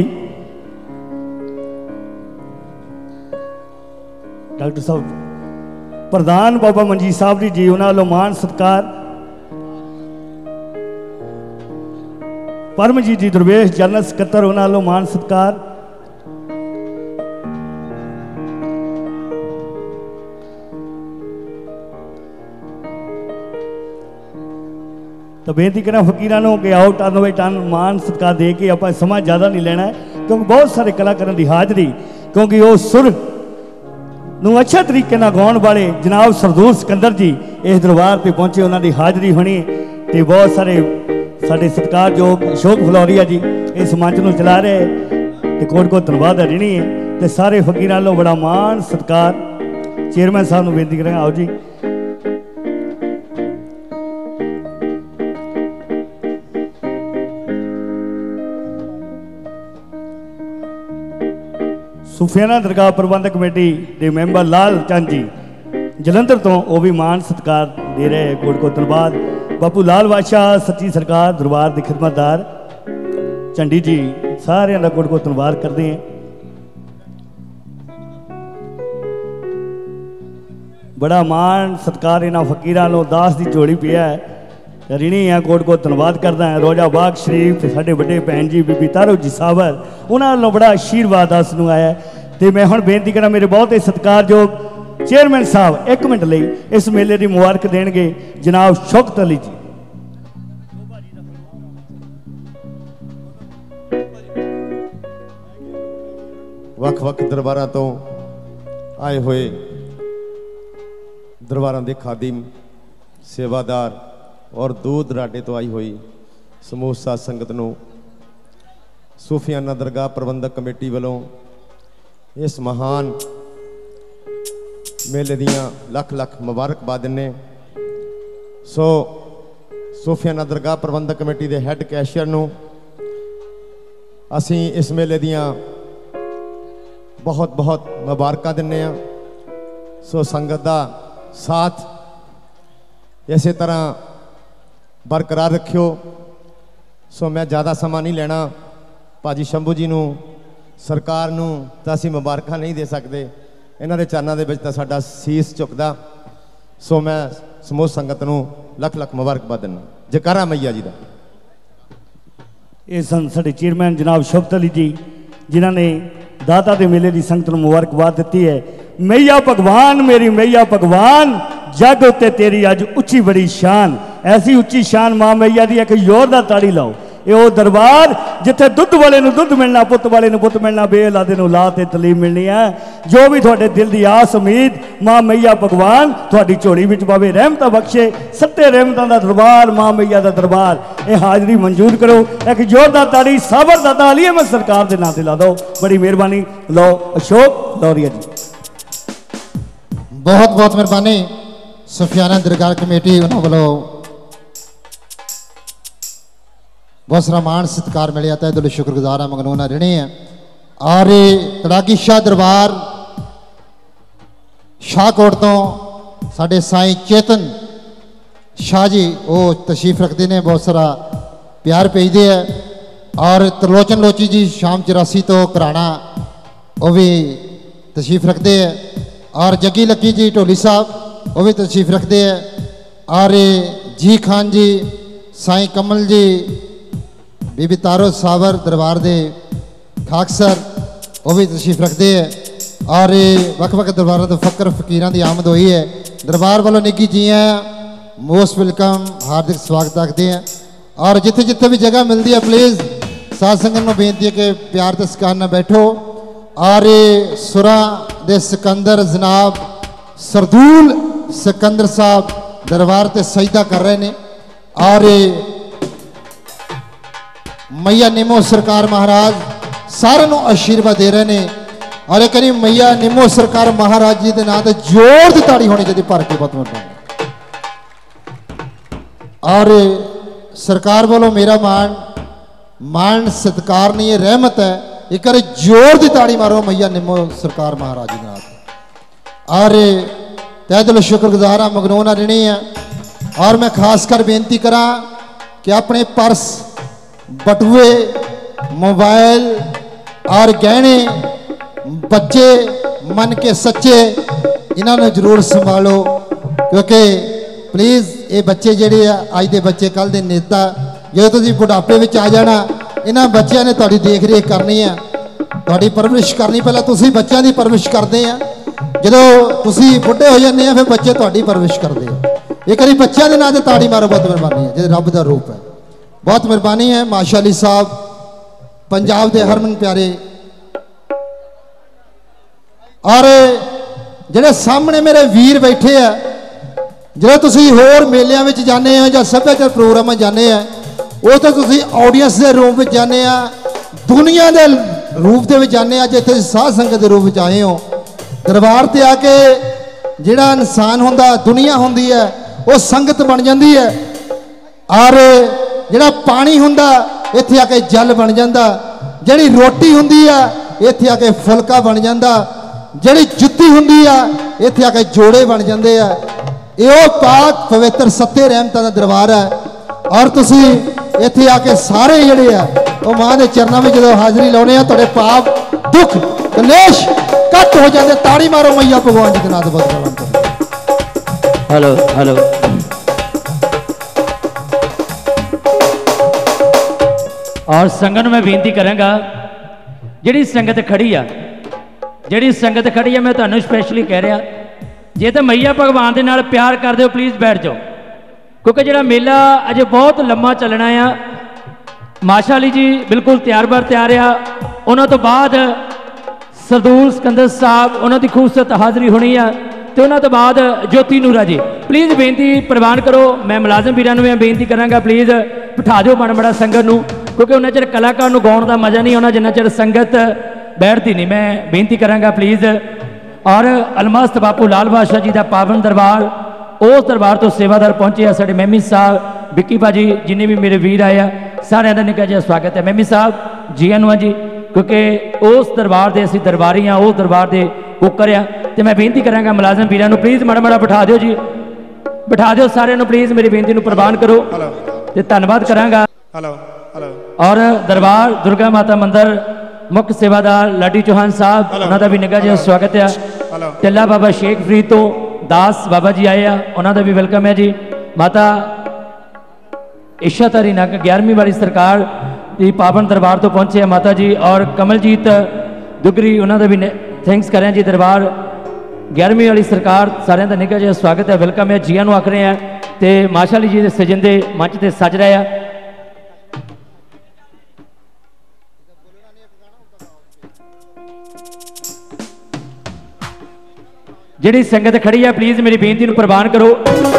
Speaker 6: डॉक्टर साहब प्रधान बाबा मनजीत सावरी जी उन्होंने मान सत्कार। परमजीत जी दरवेश जनरल सकत्तर उन्होंने मान सत्कार। तो बेनती करा फकीरानों के आओ टन बाई टन मान सत्कार दे के आप समा ज़्यादा नहीं लेना है, क्योंकि बहुत सारे कलाकारों की हाजरी, क्योंकि वो सुर नू अच्छा तरीके ना गाने वाले जनाब सरदूल सिकंदर जी इस दरबार पर पहुंचे, उन्होंने हाजरी होनी। तो बहुत सारे साढ़े सत्कार जो अशोक फलौरिया जी इस मंच को चला रहे तो कोट को धन्यवाद है ऋणी है। तो सारे फकीरानों बड़ा मान सत्कार। चेयरमैन साहब को बेनती करें आओ जी। सूफियाना दरगाह प्रबंधक कमेटी के मैंबर लाल चंद जी जलंधर तो वह भी मान सत्कार दे रहे हैं। कोट को धन्यवाद। बापू लाल बादशाह सच्ची सरकार दरबार के खिदमतदार झंडी जी सारे का कोट को धन्यवाद करते हैं। बड़ा मान सत्कार इन्हों फकीरों दास की जोड़ी पिया है। ऋणी है कोट को धन्यवाद करता है। रोजा बाग शरीफ साढ़े बड़े भैन जी बीबी तारो जी सावर उन्होंने बड़ा आशीर्वाद अस आया। तो मैं हुण बेनती करा मेरे बहुत ही सत्कारयोग चेयरमैन साहब 1 मिनट लिए इस मेले की मुबारक देंगे जनाब शौकत अली जी।
Speaker 5: वख-वख दरबार तो आए हुए दरबार के खादिम सेवादार और दूर दराडे तो आई हुई समूह साध संगत नूं सूफियाना दरगाह प्रबंधक कमेटी वालों इस महान मेले दियां लख लख मुबारकबाद दिन्ने। सो सूफियाना दरगाह प्रबंधक कमेटी के हैड कैशियर नूं असीं इस मेले दियां बहुत बहुत मुबारक दिन्ने आ। सो संगत का साथ इस तरह बरकरार रखियो। सो मैं ज़्यादा समा नहीं लेना। भाजी शंभू जी नूं सरकार नूं तां असीं मुबारकां नहीं दे सकते। इन्हां दे चरनां दे विच तां साडा सीस झुकदा। सो मैं समूह संगत नूं लख लख मुबारकबाद दिंदा। जयकारा मैया जी दा।
Speaker 6: ये सन साडे चेयरमैन जनाब शौकत अली जी जिन्होंने दाता दे मेले की संगत नूं मुबारकबाद दी है। मैया भगवान मेरी मैया भगवान जग उत्ते तेरी अज उच्ची बड़ी शान। ऐसी उच्ची शान मां मैया की एक जोरदार ताड़ी लाओ। ये वो दरबार जिथे दुध वाले नूं दुध मिलना पुत वाले नूं पुत मिलना बेऔलादे नूं ला ते तलीम मिलनी है। जो भी थोड़े दिल की आस उम्मीद मां मैया भगवान थोड़ी झोली विच पावे रहमत बख्शे। सत्ते रहमतां दा दरबार मां मैया दा दरबार ये हाजरी मंजूर करो। एक जोरदार ताड़ी साबर दादा अली अहमद सरकार के नाम से ला दो। बड़ी मेहरबानी। लो अशोक लौरिया जी
Speaker 4: बहुत बहुत मेहरबानी। सूफियाना दरगाह कमेटी उन्होंने वालों बहुत सारा मान सत्कार मिले तय दिल शुक्रगुजार है मगनूना ऋणी है। और तड़ागी शाह दरबार शाहकोट तो साढ़े साईं चेतन शाह जी वो तशरीफ रखते हैं बहुत सारा प्यार भेजते हैं। और त्रिलोचन लोची जी शाम 84 तो कराना वो भी तशरीफ रखते हैं। और जग्गी लक्की जी ढोली साहब वो भी तशरीफ रखते हैं। और जी खान जी साईं कमल जी बीबी तारो सावर दरबार दे खाकसर वो भी तशरीफ रखते हैं। और वक् वक् दरबार तो फकर फकीरां की आमद हुई है। दरबार वालों निकी जी हैं मोस्ट वेलकम हार्दिक स्वागत रखते हैं। और जिथे जिथे भी जगह मिलती है प्लीज़ साध संगत को बेनती है कि प्यार ते सत्कार नाल बैठो। और सुरा दे सिकंदर जनाब सरदूल सिकंदर साहब दरबार ते सजदा कर रहे हैं। और मैया निमो सरकार महाराज सारे आशीर्वाद दे रहे हैं। और एक बारी मैया निमो सरकार महाराज जी के नाम से जोर की ताड़ी होनी चाहिए भर के बहुत मेहरबानी। और सरकार वालों मेरा मान सत्कार नहीं है रहमत है। एक बार जोर की ताड़ी मारो मैया निमो सरकार महाराज जी के नाम। और तय दिल शुक्रगुजार हाँ मगनूना ऋणी है। और मैं खास कर बेनती करा कि अपने पर्स बटुए मोबाइल और गहने बच्चे मन के सच्चे इन्होंने जरूर संभालो। क्योंकि प्लीज़ ये बच्चे जेडे अज के बच्चे कल के नेता जो तुम बुढ़ापे में आ जाना इन्होंने बच्चों ने थोड़ी देख रेख करनी है थोड़ी परवरिश करनी। पहले तुम बच्चों की परवरिश करते हैं जो तुम बुढ़े हो जाते हैं फिर बच्चे थोड़ी परवरिश करते हैं। एक बार बच्चों के नाम से ताड़ी मारो बहुत मेहरबानी है जो रब का रूप है। बहुत मेहरबानी है। माशा अली साहब पंजाब के हरमन प्यारे। और जेडे सामने मेरे वीर बैठे हैं जो तुम होर मेलिया में जाने या सभ्याचार प्रोग्राम जाने वो तो तुम ऑडियंस के रूप में जाने दुनिया के रूप में जाने जिथे साध संगत के रूप में आए हो। दरबार से आके जिहड़ा इंसान होंदा दुनिया होंदी है वो संगत बन जाती है। और जिहड़ा पानी हुंदा इत्थे आके जल बन जाता। जिहड़ी रोटी हुंदी है इत्थे आके फुलका बन जाता, जिहड़ी जुत्ती हुंदी आ इत्थे आके जोड़े बन जाते हैं। ये पाक पवित्र सत्ते रहमतां दा दरबार है और तुसी इत्थे आके सारे जिहड़े आ वो मां दे चरणों में जो हाज़री लाने आ तुहाडे पाप दुख कलेश कट हो जाते। ताड़ी मारो मैया भगवान जी के नाम बहुत बुलंद।
Speaker 1: हेलो हेलो
Speaker 7: और संगत में बेनती करांगा जिहड़ी संगत खड़ी आ, जिहड़ी संगत खड़ी है मैं तुहानूं स्पैशली कह रहा जे तो मैया भगवान के नाल प्यार कर दो प्लीज़ बैठ जाओ, क्योंकि जिहड़ा मेला अजे बहुत लंबा चलना आ। माशा अली जी बिल्कुल तैयार बर तैयार आ। उन्होंने तो बाद सरदूल सिकंदर साहब उन्हों की खूबसूरत हाज़री होनी है, तो उन्होंने तो बाद ज्योति नूरा जी प्लीज़ बेनती प्रवान करो। मैं मुलाजम वीरां नूं मैं बेनती करांगा प्लीज़ बिठा दो बड़ा संगत नूं, क्योंकि उन्ना चਿਰ कलाकार नूं गाउण दा मज़ा नहीं आउणा जिन्ना चਿਰ संगत बैठती नहीं। मैं बेनती करांगा प्लीज़। और अलमस्त बापू लाल बादशाह जी का पावन दरबार, उस दरबार तो सेवादार पहुंचे आ साडे मेमी साहब विक्की भाजी जिन्हें भी मेरे वीर आए आ सारे का निका जिहा स्वागत है। मेमी साहब जी आनू जी, क्योंकि उस दरबार के असीं दरबारी हाँ, उस दरबार के कुकर आ। तो मैं बेनती करांगा मुलाजम वीरां नूं प्लीज़ माड़ा बिठा दिओ जी, बिठा दिओ सारिआं नूं प्लीज़ मेरी बेनती नूं प्रवान करो ते धन्नवाद करांगा। और दरबार दुर्गा माता मंदिर मुख्य सेवादार लाडी चौहान साहब उन्हों का भी निगा जिहा स्वागत है। टिल्ला बाबा शेख फरीद तो दास बाबा जी आए हैं, उन्होंने भी वेलकम है जी। माता इशातारी नग 11वीं वाली सरकार की पावन दरबार तो पहुंचे हैं माता जी। और कमलजीत दुगरी उन्होंने भी थैंक्स करें जी। दरबार 11वीं वाली सरकार सारे का निगा जिहा स्वागत है, वेलकम है, जी आनू आख रहे हैं। तो माशा अली जी के सजिंदे मंच से सज रहे हैं। जिहड़ी संगत खड़ी है प्लीज़ मेरी बेनती नूं प्रवान करो।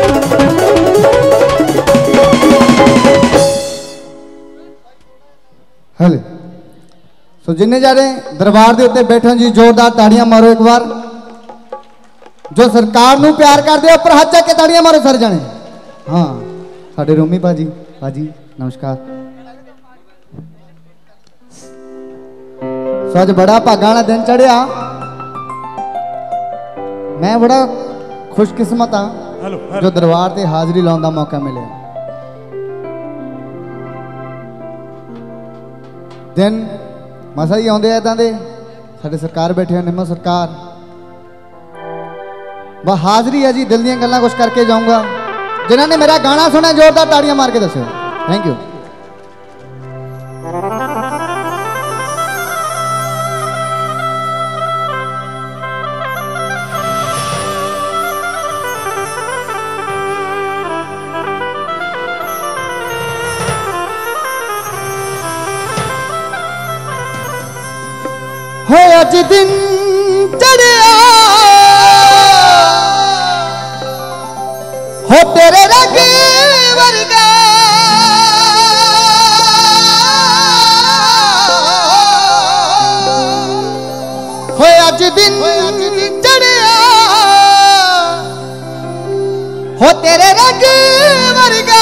Speaker 2: हले सो जिन्ने जाने दरबार के उत्ते बैठे जी जोरदार ताड़ियां मारो एक बार। जो सरकार नूं प्यार करते उपर हाथ चक के ताड़ियां मारो सर जाने। हाँ साडे रोमी भाजी भाजी नमस्कार। सो अज बड़ा भागा वाला दिन चढ़िया, मैं बड़ा खुशकिस्मत हाँ जो दरबार से हाज़री लाने का मौका मिले। दिन मसा ही आते इदा दे साडे सरकार बैठे हैं निम्मो सरकार बस हाज़री है जी, दिल दी गल्लां कुछ करके जाऊंगा। जिन्होंने मेरा गाना सुना जोरदार ताड़ियां मार के दसो। Thank you. हो अज दिन चढ़िया हो तेरे रंग वर्गा हो अज दिन चढ़िया हो तेरे रंग वर्गा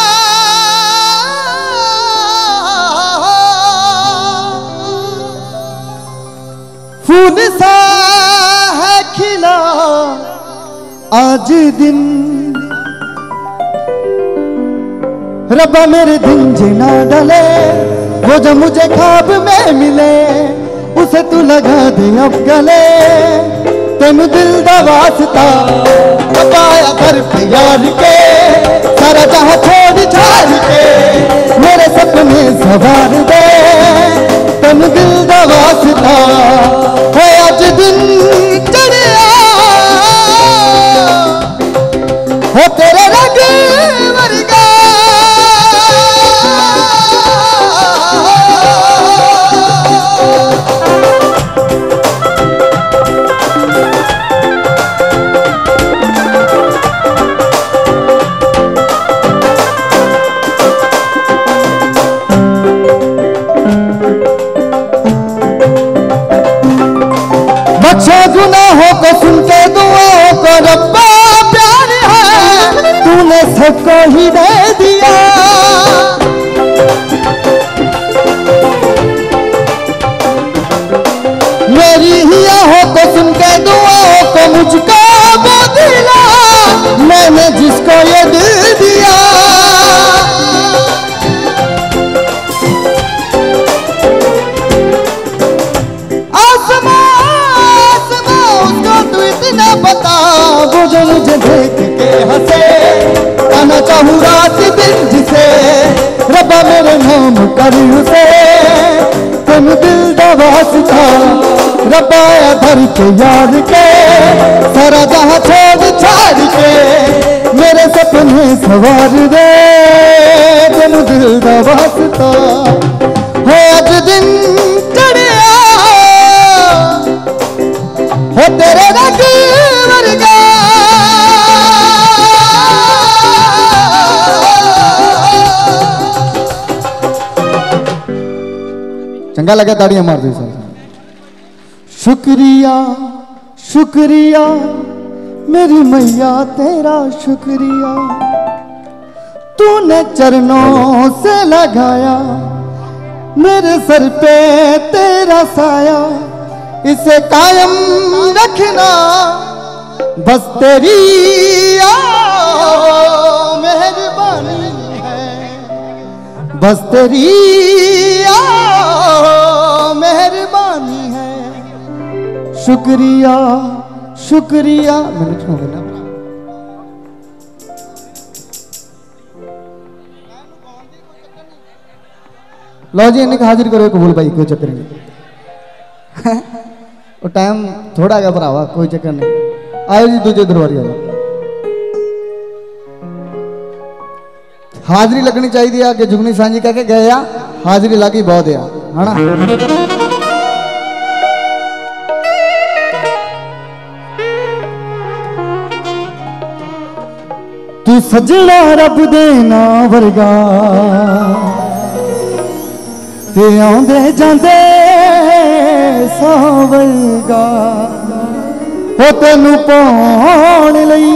Speaker 2: फूल सा है खिला आज दिन रब्बा मेरे दिन जिना डले वो जब मुझे ख्वाब में मिले उसे तू लगा दे अब गले तेन दिल दा वास्ता पाया कर प्यार के सारा जहां छोड़ छाड़ के मेरे सपने सवार दे तेन दिल दा वास्ता है अज दिन चढ़िया हो तेरे रंग वर्गा बख्शो गुनाहों को सुन के दुआओं को रब्बा प्यार है तूने सबको ही दे दिया पता वो जो मुझे देख के हंसे, आना चाहूँ रात दिन जिसे, रब्बा मेरे नाम कर उसे, तुम दिल दा वास्ता रब्बा धर के याद के, सारा जहां छोड़ छाड़ के मेरे सपने सवार दे, तुम दिल दा वास्ता हो अज दिन चढ़िया हो तेरे रंग वर्गा, चंगा लगे ताड़ियां मार दो सर। शुक्रिया शुक्रिया मेरी मैया तेरा शुक्रिया, तूने चरणों से लगाया मेरे सर पे तेरा साया, इसे कायम रखना बस तेरी मेहरबानी है, बस तेरी मेहरबानी है। शुक्रिया शुक्रिया मैंने क्यों बोला, लो जी इन्हें हाजिर करो कबूल भाई, कोई चक्कर नहीं वो टाइम थोड़ा गया भरावा, कोई चक्कर नहीं। आयो जी दूजे दरबारी आओ, हाजरी लगनी चाहिए कि जुगनी सांझी कह के गए आ, हाजरी लगी बहुत है ना। तू सजना रब देना वर्गा, ते आंदे जांदे सावरगा, हो तेनू पाउण लई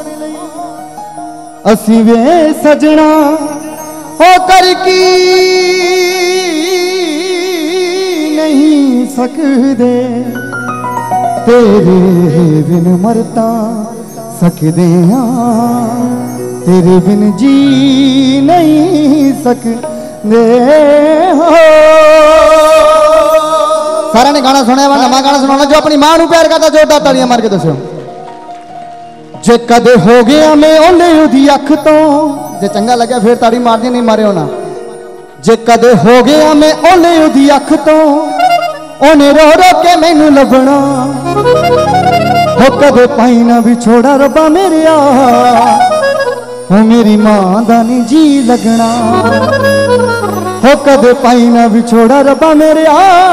Speaker 2: असी वे सजना हो कर की नहीं सकदे, तेरे बिन मरता सकदे हां, तेरे बिन जी नहीं सकदे हो। सारा ने गाना सुनाया वा, नवा गाना सुनाना जो अपनी मां नू प्यार करता, जोरदार तालियां मार के दसो। जे कदे हो गया मैं ओले उदी अख तो, जे चंगा लगे फिर ताड़ी मार दी, नहीं मारे होना। जे कदे हो गया मैं ओले उदी अख तो, ओने रो रो के मैनू लभना, हो कदे पाई ना विछोड़ा रब्बा मेरिया, हो मेरी मां दा नी जी लगना, हो कदे पाई ना विछोड़ा रब्बा मेरिया,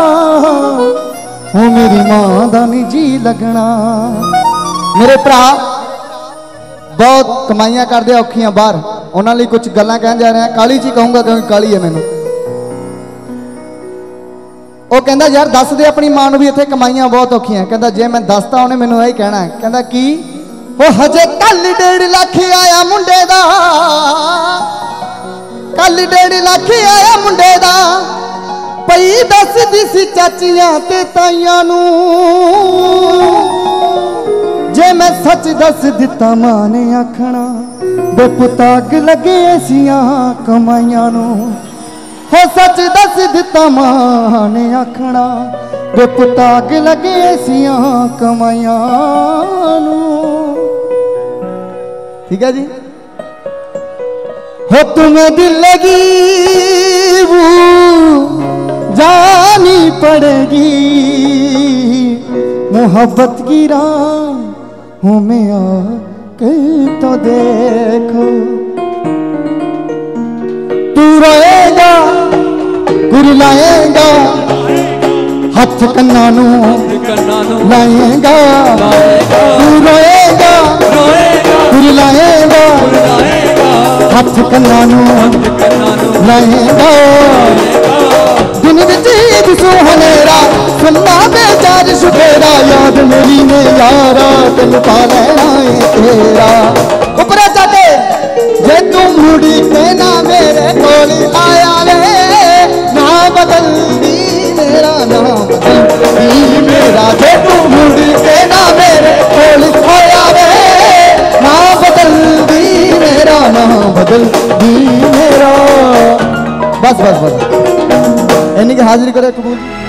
Speaker 2: हो मेरी मां दा नी जी लगना। मेरे भरा बहुत कमाइयां करते औखियां बाहर, उन्होंने लिए कुछ गल्लां कहन जा रहे हैं, काली जी कहूंगा क्योंकि काली है मैनू। वो कहता यार दस दे अपनी मां नू भी इत्थे कमाइयां बहुत औखियां, कहता जे मैं दसता उन्हें मैनू यही कहना है, कहता की वो हजे कल 1.5 लाख आया मुंडे दा, कल 1.5 लाख आया मुंडे दा, पई दस दी सी चाचियां ते ताइयां नू, जे मैं सच दस दिता मां ने आखना, बेपुताग लगे ऐसियां कमाइयां नू, हो सच दस दिता मां ने आखना, बेपुताग लगे ऐसियां कमाइयां नू। ठीक है जी। हो तुम्हें दिल लगी वो जानी पड़ेगी, मोहब्बत की राह हूँ मैं आकर तो देखो, तू रोएगा गुरलाएगा हाथ कन्ना नू लाएगा, तू रोएगा गुरलाएगा हाथ कन्ना नू लाएगा, दिन विच ईद सुहनेरा सुनना बेचार शुकेरा, याद मेरी ने यारा दिल पा लेना है तेरा। ऊपर जाके जे तू मुड़ी के ना मेरे कोल आया वे, ना बदल दी मेरा नाम बदल मेरा, जे तू मुड़ी के ना मेरे कोल आया वे, ना बदल दी मेरा नाम बदल दी मेरा। बस बस बस इन्हीं की हाजिरी करे कबूल।